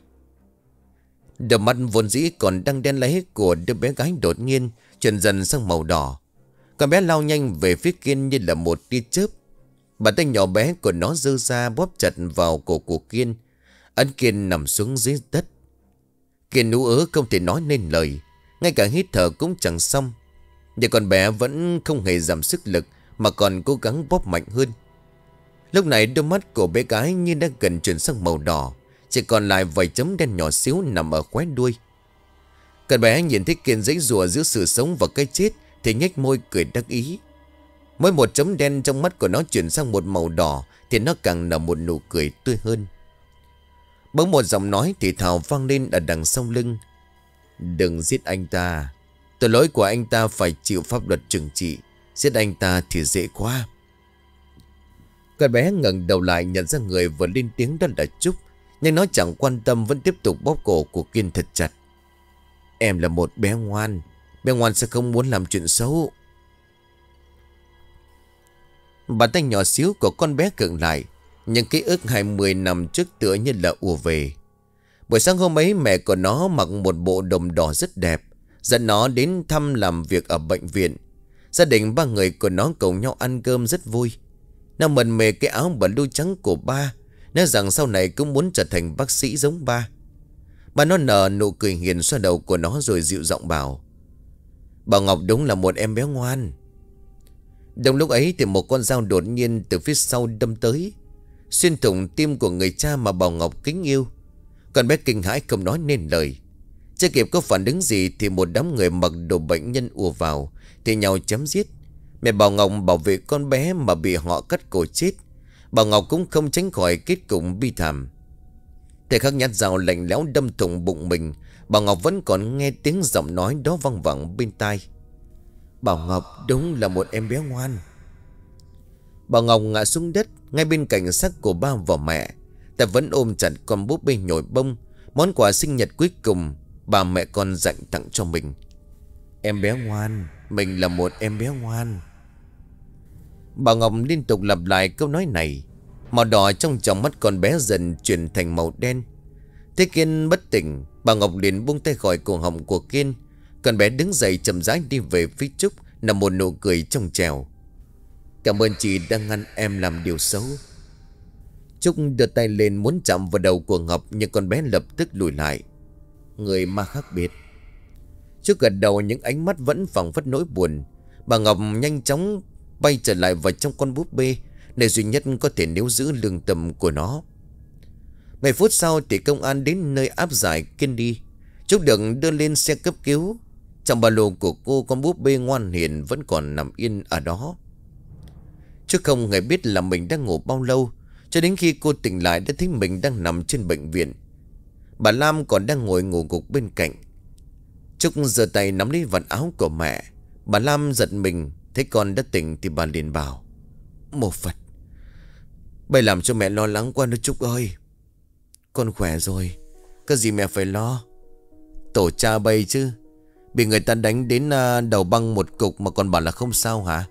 Đôi mắt vốn dĩ còn đang đen láy của đứa bé gái đột nhiên chuyển dần sang màu đỏ. Con bé lao nhanh về phía Kiên như là một tia chớp. Bàn tay nhỏ bé của nó giơ ra bóp chặt vào cổ của Kiên, ấn Kiên nằm xuống dưới đất. Kiên ú ớ không thể nói nên lời, ngay cả hít thở cũng chẳng xong. Nhưng con bé vẫn không hề giảm sức lực, mà còn cố gắng bóp mạnh hơn. Lúc này đôi mắt của bé gái như đã gần chuyển sang màu đỏ, chỉ còn lại vài chấm đen nhỏ xíu nằm ở khóe đuôi. Con bé nhìn thấy Kiên giãy giụa giữa sự sống và cái chết thì nhếch môi cười đắc ý. Mỗi một chấm đen trong mắt của nó chuyển sang một màu đỏ thì nó càng nở một nụ cười tươi hơn. Bỗng một giọng nói thì thào vang lên ở đằng sau lưng: "Đừng giết anh ta. Tội lỗi của anh ta phải chịu pháp luật trừng trị. Giết anh ta thì dễ quá." Con bé ngẩng đầu lại, nhận ra người vừa lên tiếng đó là Trúc, nhưng nó chẳng quan tâm, vẫn tiếp tục bóp cổ của Kiên thật chặt. "Em là một bé ngoan, bé ngoan sẽ không muốn làm chuyện xấu." Bàn tay nhỏ xíu của con bé khựng lại. Những ký ức hai mươi năm trước tựa như là ùa về. Buổi sáng hôm ấy mẹ của nó mặc một bộ đồng đỏ rất đẹp, dẫn nó đến thăm làm việc ở bệnh viện. Gia đình ba người của nó cùng nhau ăn cơm rất vui. Nó mần mê cái áo blue trắng của ba, nói rằng sau này cũng muốn trở thành bác sĩ giống ba. Bà nó nở nụ cười hiền xoa đầu của nó rồi dịu giọng bảo: Bảo Ngọc đúng là một em bé ngoan. Đồng lúc ấy thì một con dao đột nhiên từ phía sau đâm tới, xuyên thủng tim của người cha mà Bảo Ngọc kính yêu. Con bé kinh hãi không nói nên lời. Chưa kịp có phản ứng gì thì một đám người mặc đồ bệnh nhân ùa vào thì nhau chém giết. Mẹ Bảo Ngọc bảo vệ con bé mà bị họ cắt cổ chết. Bảo Ngọc cũng không tránh khỏi kết cục bi thảm. Thầy khắc nhát dao lạnh lẽo đâm thủng bụng mình. Bảo Ngọc vẫn còn nghe tiếng giọng nói đó văng vẳng bên tai: Bảo Ngọc đúng là một em bé ngoan. Bảo Ngọc ngã xuống đất ngay bên cạnh xác của ba và mẹ. Ta vẫn ôm chặt con búp bê nhồi bông, món quà sinh nhật cuối cùng bà mẹ con dành tặng cho mình. Em bé ngoan, mình là một em bé ngoan. Bảo Ngọc liên tục lặp lại câu nói này. Màu đỏ trong tròng mắt con bé dần chuyển thành màu đen. Thế Kiên bất tỉnh, bà Ngọc liền buông tay khỏi cổ họng của Kiên. Con bé đứng dậy chậm rãi đi về phía Trúc, nằm một nụ cười trong trẻo. Cảm ơn chị đã ngăn em làm điều xấu. Trúc đưa tay lên muốn chạm vào đầu của Ngọc, nhưng con bé lập tức lùi lại. Người ma khác biệt. Trúc gật đầu, những ánh mắt vẫn phảng phất nỗi buồn. Bà Ngọc nhanh chóng bay trở lại vào trong con búp bê, nơi duy nhất có thể níu giữ lương tâm của nó. Mấy phút sau thì công an đến nơi áp giải Kiên đi. Trúc được đưa lên xe cấp cứu. Trong ba lô của cô, con búp bê ngoan hiền vẫn còn nằm yên ở đó. Trúc không hề biết là mình đang ngủ bao lâu, cho đến khi cô tỉnh lại đã thấy mình đang nằm trên bệnh viện. Bà Lam còn đang ngồi ngủ gục bên cạnh. Trúc giơ tay nắm lấy vạt áo của mẹ. Bà Lam giật mình, thấy con đã tỉnh thì bà liền bảo: Một Phật, bây làm cho mẹ lo lắng quá đó Trúc ơi. Con khỏe rồi, có gì mẹ phải lo. Tổ cha bây chứ, bị người ta đánh đến đầu băng một cục mà còn bảo là không sao hả?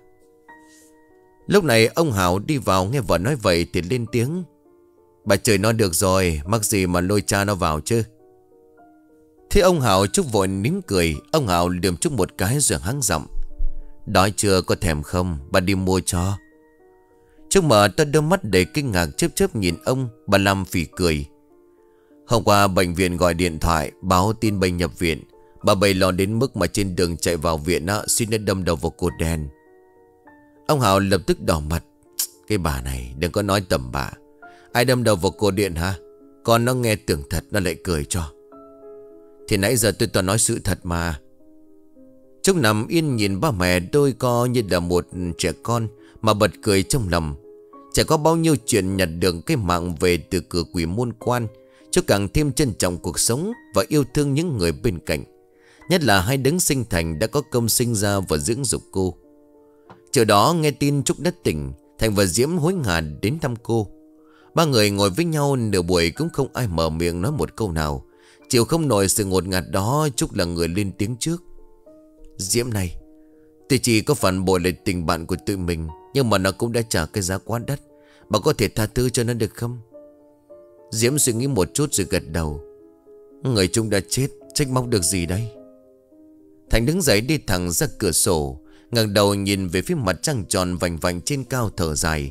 Lúc này ông Hảo đi vào nghe vợ nói vậy thì lên tiếng: Bà trời nó được rồi, mắc gì mà lôi cha nó vào chứ. Thế ông Hảo Trúc vội nín cười. Ông Hảo liềm Trúc một cái rồi hắng giọng: Đói chưa, có thèm không, bà đi mua cho. Trúc mở to đôi mắt đầy kinh ngạc chớp chớp nhìn ông. Bà Lam phì cười: Hôm qua bệnh viện gọi điện thoại báo tin bệnh nhập viện. Bà bầy lo đến mức mà trên đường chạy vào viện á, suýt nữa đâm đầu vào cột đèn. Ông Hảo lập tức đỏ mặt: Cái bà này đừng có nói tầm bạ. Ai đâm đầu vào cột điện hả? Con nó nghe tưởng thật nó lại cười cho. Thì nãy giờ tôi toàn nói sự thật mà. Trúc nằm yên nhìn ba mẹ đôi co như là một trẻ con mà bật cười trong lòng. Chả có bao nhiêu chuyện nhặt được cái mạng về từ cửa quỷ môn quan. Trúc càng thêm trân trọng cuộc sống và yêu thương những người bên cạnh. Nhất là hai đấng sinh thành đã có công sinh ra và dưỡng dục cô. Chiều đó nghe tin Trúc đã tỉnh, Thành và Diễm hối hả đến thăm cô. Ba người ngồi với nhau nửa buổi cũng không ai mở miệng nói một câu nào. Chịu không nổi sự ngột ngạt đó, Trúc là người lên tiếng trước: Diễm này, tuy chỉ có phản bội lại tình bạn của tụi mình, nhưng mà nó cũng đã trả cái giá quá đắt. Bà có thể tha thứ cho nó được không? Diễm suy nghĩ một chút rồi gật đầu: Người chúng đã chết, trách móc được gì đây? Thành đứng dậy đi thẳng ra cửa sổ, ngẩng đầu nhìn về phía mặt trăng tròn vành vành trên cao thở dài: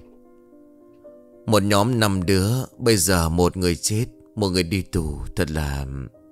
Một nhóm năm đứa, bây giờ một người chết, một người đi tù, thật là...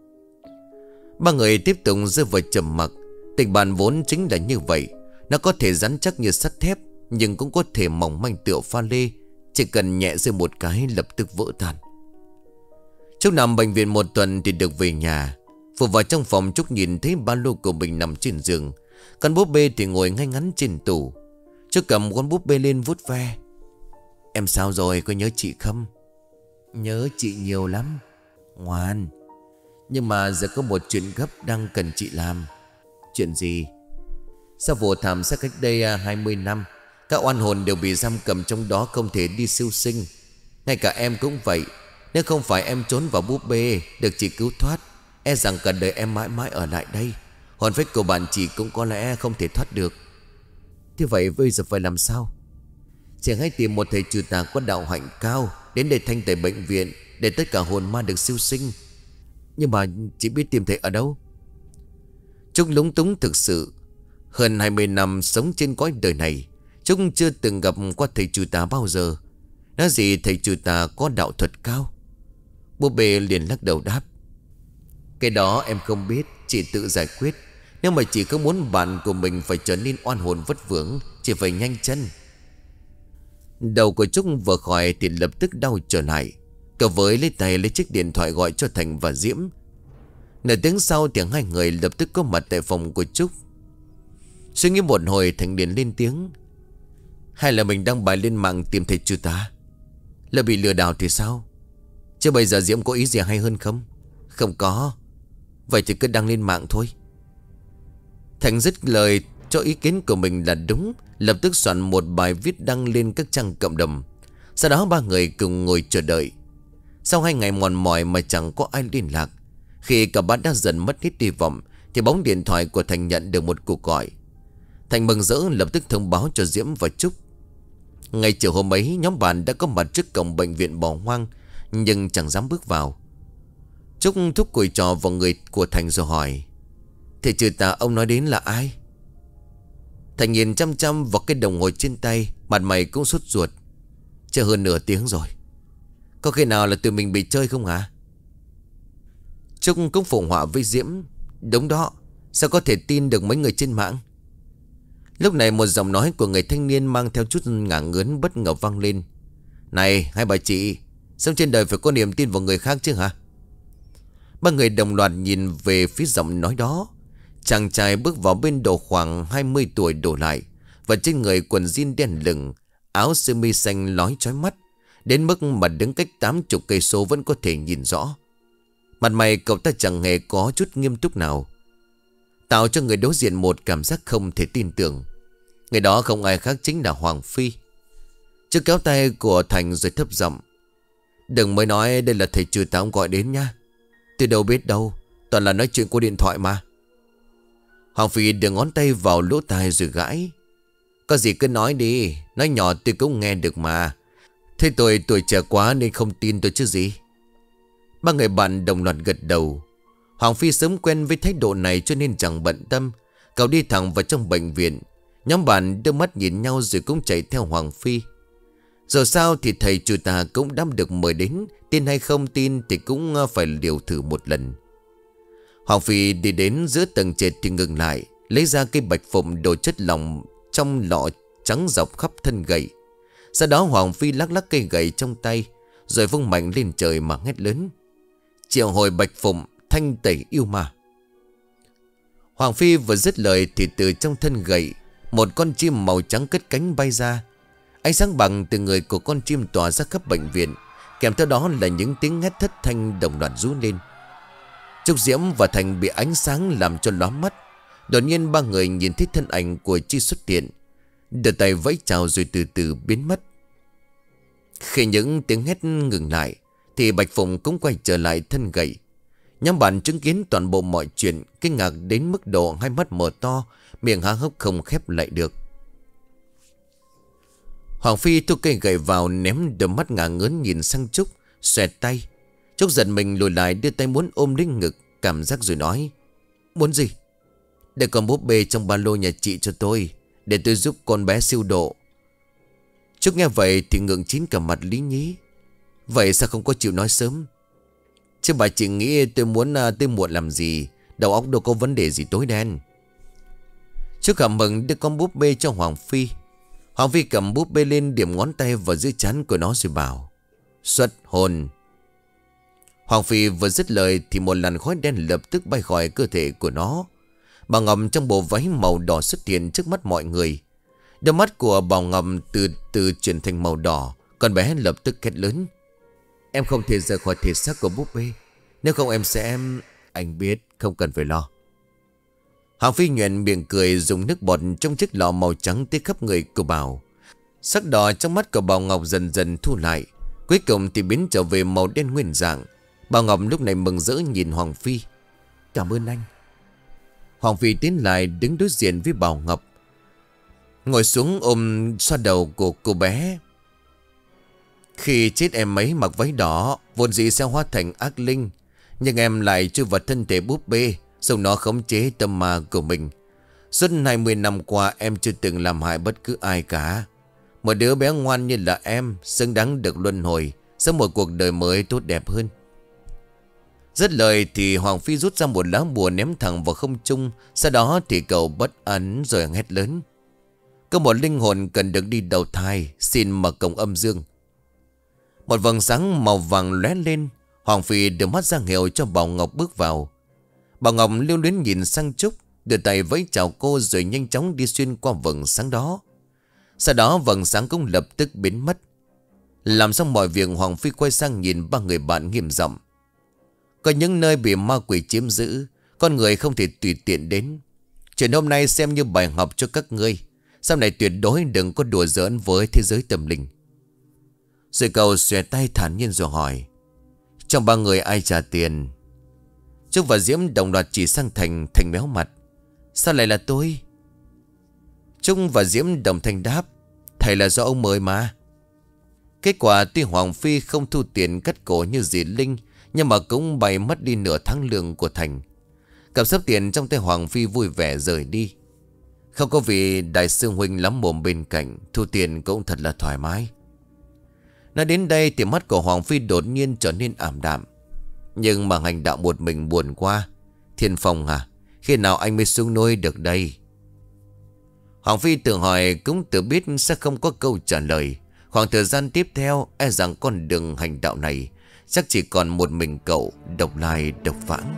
Ba người tiếp tục rơi vào trầm mặc. Tình bạn vốn chính là như vậy. Nó có thể rắn chắc như sắt thép, nhưng cũng có thể mỏng manh tựa pha lê. Chỉ cần nhẹ rơi một cái lập tức vỡ tan. Trúc nằm bệnh viện một tuần thì được về nhà. Vừa vào trong phòng, Trúc nhìn thấy ba lô của mình nằm trên giường. Con búp bê thì ngồi ngay ngắn trên tủ. Trúc cầm con búp bê lên vuốt ve: Em sao rồi, có nhớ chị không? Nhớ chị nhiều lắm. Ngoan. Nhưng mà giờ có một chuyện gấp đang cần chị làm. Chuyện gì? Sau vụ thảm sát cách đây hai mươi năm, các oan hồn đều bị giam cầm trong đó, không thể đi siêu sinh. Ngay cả em cũng vậy. Nếu không phải em trốn vào búp bê được chị cứu thoát, e rằng cả đời em mãi mãi ở lại đây. Hồn phách của bạn chị cũng có lẽ không thể thoát được. Thế vậy bây giờ phải làm sao? Chị hãy tìm một thầy trừ tà có đạo hạnh cao đến đây thanh tẩy bệnh viện, để tất cả hồn ma được siêu sinh. Nhưng mà chị biết tìm thầy ở đâu? Trúc lúng túng thực sự. Hơn hai mươi năm sống trên cõi đời này, Trúc chưa từng gặp qua thầy trừ tà bao giờ. Nói gì thầy trừ tà có đạo thuật cao? Bố bê liền lắc đầu đáp: Cái đó em không biết, chị tự giải quyết. Nếu mà chị không muốn bạn của mình phải trở nên oan hồn vất vưởng, chị phải nhanh chân. Đầu của Trúc vừa khỏi thì lập tức đau trở lại. Cậu với lấy tay lấy chiếc điện thoại gọi cho Thành và Diễm. Nửa tiếng sau thì hai người lập tức có mặt tại phòng của Trúc. Suy nghĩ một hồi, Thành liền lên tiếng: Hay là mình đăng bài lên mạng tìm thầy trừ tà? Là bị lừa đảo thì sao? Chứ bây giờ Diễm có ý gì hay hơn không? Không có. Vậy thì cứ đăng lên mạng thôi. Thành dứt lời cho ý kiến của mình là đúng, lập tức soạn một bài viết đăng lên các trang cộng đồng. Sau đó ba người cùng ngồi chờ đợi. Sau hai ngày mòn mỏi mà chẳng có ai liên lạc, khi cả ba đã dần mất hết hy vọng, thì bóng điện thoại của Thành nhận được một cuộc gọi. Thành mừng rỡ lập tức thông báo cho Diễm và Trúc. Ngày chiều hôm ấy, nhóm bạn đã có mặt trước cổng bệnh viện bỏ hoang, nhưng chẳng dám bước vào. Trúc thúc cùi trò vào người của Thành rồi hỏi: Thầy trừ tà ông nói đến là ai? Thành nhìn chăm chăm vào cái đồng hồ trên tay, mặt mày cũng sốt ruột. Chưa hơn nửa tiếng rồi, có khi nào là tụi mình bị chơi không hả? Trúc cũng phụ họa với Diễm: Đúng đó, sao có thể tin được mấy người trên mạng? Lúc này một giọng nói của người thanh niên mang theo chút ngả ngớn bất ngờ vang lên: Này hai bà chị, sống trên đời phải có niềm tin vào người khác chứ hả? Ba người đồng loạt nhìn về phía giọng nói đó. Chàng trai bước vào bên độ khoảng hai mươi tuổi đổ lại, và trên người quần jean đen lửng, áo sơ mi xanh lói chói mắt, đến mức mà đứng cách tám chục cây số vẫn có thể nhìn rõ. Mặt mày cậu ta chẳng hề có chút nghiêm túc nào, tạo cho người đối diện một cảm giác không thể tin tưởng. Người đó không ai khác chính là Hoàng Phi. Chứ kéo tay của Thành rồi thấp giọng: Đừng mới nói đây là thầy trừ tà ông gọi đến nha. Tôi đâu biết đâu, toàn là nói chuyện qua điện thoại mà. Hoàng Phi đưa ngón tay vào lỗ tai rồi gãi: Có gì cứ nói đi, nói nhỏ tôi cũng nghe được mà. Thế tôi tuổi trẻ quá nên không tin tôi chứ gì. Ba người bạn đồng loạt gật đầu. Hoàng Phi sớm quen với thái độ này cho nên chẳng bận tâm. Cậu đi thẳng vào trong bệnh viện. Nhóm bạn đưa mắt nhìn nhau rồi cũng chạy theo Hoàng Phi. Rồi sao thì thầy trừ tà cũng đã được mời đến. Tin hay không tin thì cũng phải liều thử một lần. Hoàng Phi đi đến giữa tầng trệt thì ngừng lại, lấy ra cây bạch phụng đồ chất lỏng trong lọ trắng dọc khắp thân gậy. Sau đó Hoàng Phi lắc lắc cây gậy trong tay, rồi vung mạnh lên trời mà hét lớn: Triệu hồi bạch phụng, thanh tẩy yêu ma. Hoàng Phi vừa dứt lời thì từ trong thân gậy, một con chim màu trắng cất cánh bay ra. Ánh sáng bằng từ người của con chim tỏa ra khắp bệnh viện, kèm theo đó là những tiếng hét thất thanh đồng loạt rú lên. Trúc, Diễm và Thành bị ánh sáng làm cho lóa mắt. Đột nhiên ba người nhìn thấy thân ảnh của Chi xuất hiện, đưa tay vẫy chào rồi từ từ biến mất. Khi những tiếng hét ngừng lại thì Bạch Phụng cũng quay trở lại thân gậy. Nhóm bạn chứng kiến toàn bộ mọi chuyện, kinh ngạc đến mức độ hai mắt mở to, miệng há hốc không khép lại được. Hoàng Phi thu cây gậy vào ném, đôi mắt ngả ngớn nhìn sang Trúc, xoẹt tay. Trúc giật mình lùi lại, đưa tay muốn ôm lên ngực cảm giác rồi nói: Muốn gì? Để con búp bê trong ba lô nhà chị cho tôi, để tôi giúp con bé siêu độ. Trúc nghe vậy thì ngượng chín cả mặt lý nhí: Vậy sao không có chịu nói sớm? Chứ bà chị nghĩ tôi muốn uh, tới muộn làm gì? Đầu óc đâu có vấn đề gì tối đen. Trúc cảm mừng đưa con búp bê cho Hoàng Phi. Hoàng Phi cầm búp bê lên, điểm ngón tay vào dưới trán của nó rồi bảo: Xuất hồn. Hoàng Phi vừa dứt lời thì một làn khói đen lập tức bay khỏi cơ thể của nó. Bà Ngọc trong bộ váy màu đỏ xuất hiện trước mắt mọi người. Đôi mắt của bà Ngọc từ từ chuyển thành màu đỏ. Con bé lập tức hét lớn: Em không thể rời khỏi thể xác của búp bê, nếu không em sẽ... Anh biết, không cần phải lo. Hoàng Phi nhoẻn miệng cười, dùng nước bọt trong chiếc lọ màu trắng tưới khắp người của Bảo. Sắc đỏ trong mắt của Bảo Ngọc dần dần thu lại, cuối cùng thì biến trở về màu đen nguyên dạng. Bảo Ngọc lúc này mừng rỡ nhìn Hoàng Phi: Cảm ơn anh. Hoàng Phi tiến lại đứng đối diện với Bảo Ngọc. ngồi xuống ôm xoa đầu của cô bé. Khi chết em ấy mặc váy đỏ, vốn dĩ sẽ hóa thành ác linh, nhưng em lại chui vào thân thể búp bê, dùng nó khống chế tâm ma của mình. Suốt hai mươi năm qua em chưa từng làm hại bất cứ ai cả. Một đứa bé ngoan như là em, xứng đáng được luân hồi, sống một cuộc đời mới tốt đẹp hơn. Dứt lời thì Hoàng Phi rút ra một lá bùa ném thẳng vào không trung. Sau đó thì cậu bất ấn rồi hét lớn: có một linh hồn cần được đi đầu thai, xin mở cổng âm dương. Một vầng sáng màu vàng lóe lên. Hoàng Phi đưa mắt ra hiệu cho Bảo Ngọc bước vào. Bảo Ngọc lưu luyến nhìn sang Trúc, đưa tay vẫy chào cô rồi nhanh chóng đi xuyên qua vầng sáng đó. Sau đó vầng sáng cũng lập tức biến mất. Làm xong mọi việc, Hoàng Phi quay sang nhìn ba người bạn nghiêm giọng: có những nơi bị ma quỷ chiếm giữ, con người không thể tùy tiện đến. Chuyện hôm nay xem như bài học cho các ngươi. Sau này tuyệt đối đừng có đùa giỡn với thế giới tâm linh. Rồi cậu xòe tay thản nhiên rồi hỏi: trong ba người ai trả tiền? Trúc và Diễm đồng loạt chỉ sang Thành. Thành méo mặt: sao lại là tôi? Trúc và Diễm đồng thanh đáp: thầy là do ông mời mà. Kết quả tuy Hoàng Phi không thu tiền cắt cổ như dì Linh, nhưng mà cũng bay mất đi nửa tháng lương của Thành. Cầm sắp tiền trong tay, Hoàng Phi vui vẻ rời đi. Không có vị đại sư huynh lắm mồm bên cạnh, thu tiền cũng thật là thoải mái. Nói đến đây thì mắt của Hoàng Phi đột nhiên trở nên ảm đạm. Nhưng mà hành đạo một mình buồn quá. Thiên Phong à, khi nào anh mới xuống núi được đây? Hoàng Phi tự hỏi cũng tự biết sẽ không có câu trả lời. Khoảng thời gian tiếp theo e rằng con đường hành đạo này chắc chỉ còn một mình cậu độc lai độc vãng.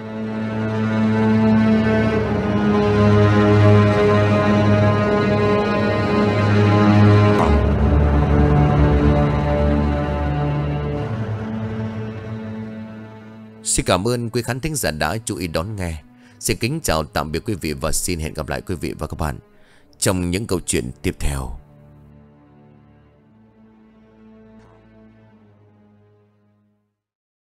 Xin cảm ơn quý khán thính giả đã chú ý đón nghe. Xin kính chào tạm biệt quý vị và xin hẹn gặp lại quý vị và các bạn trong những câu chuyện tiếp theo.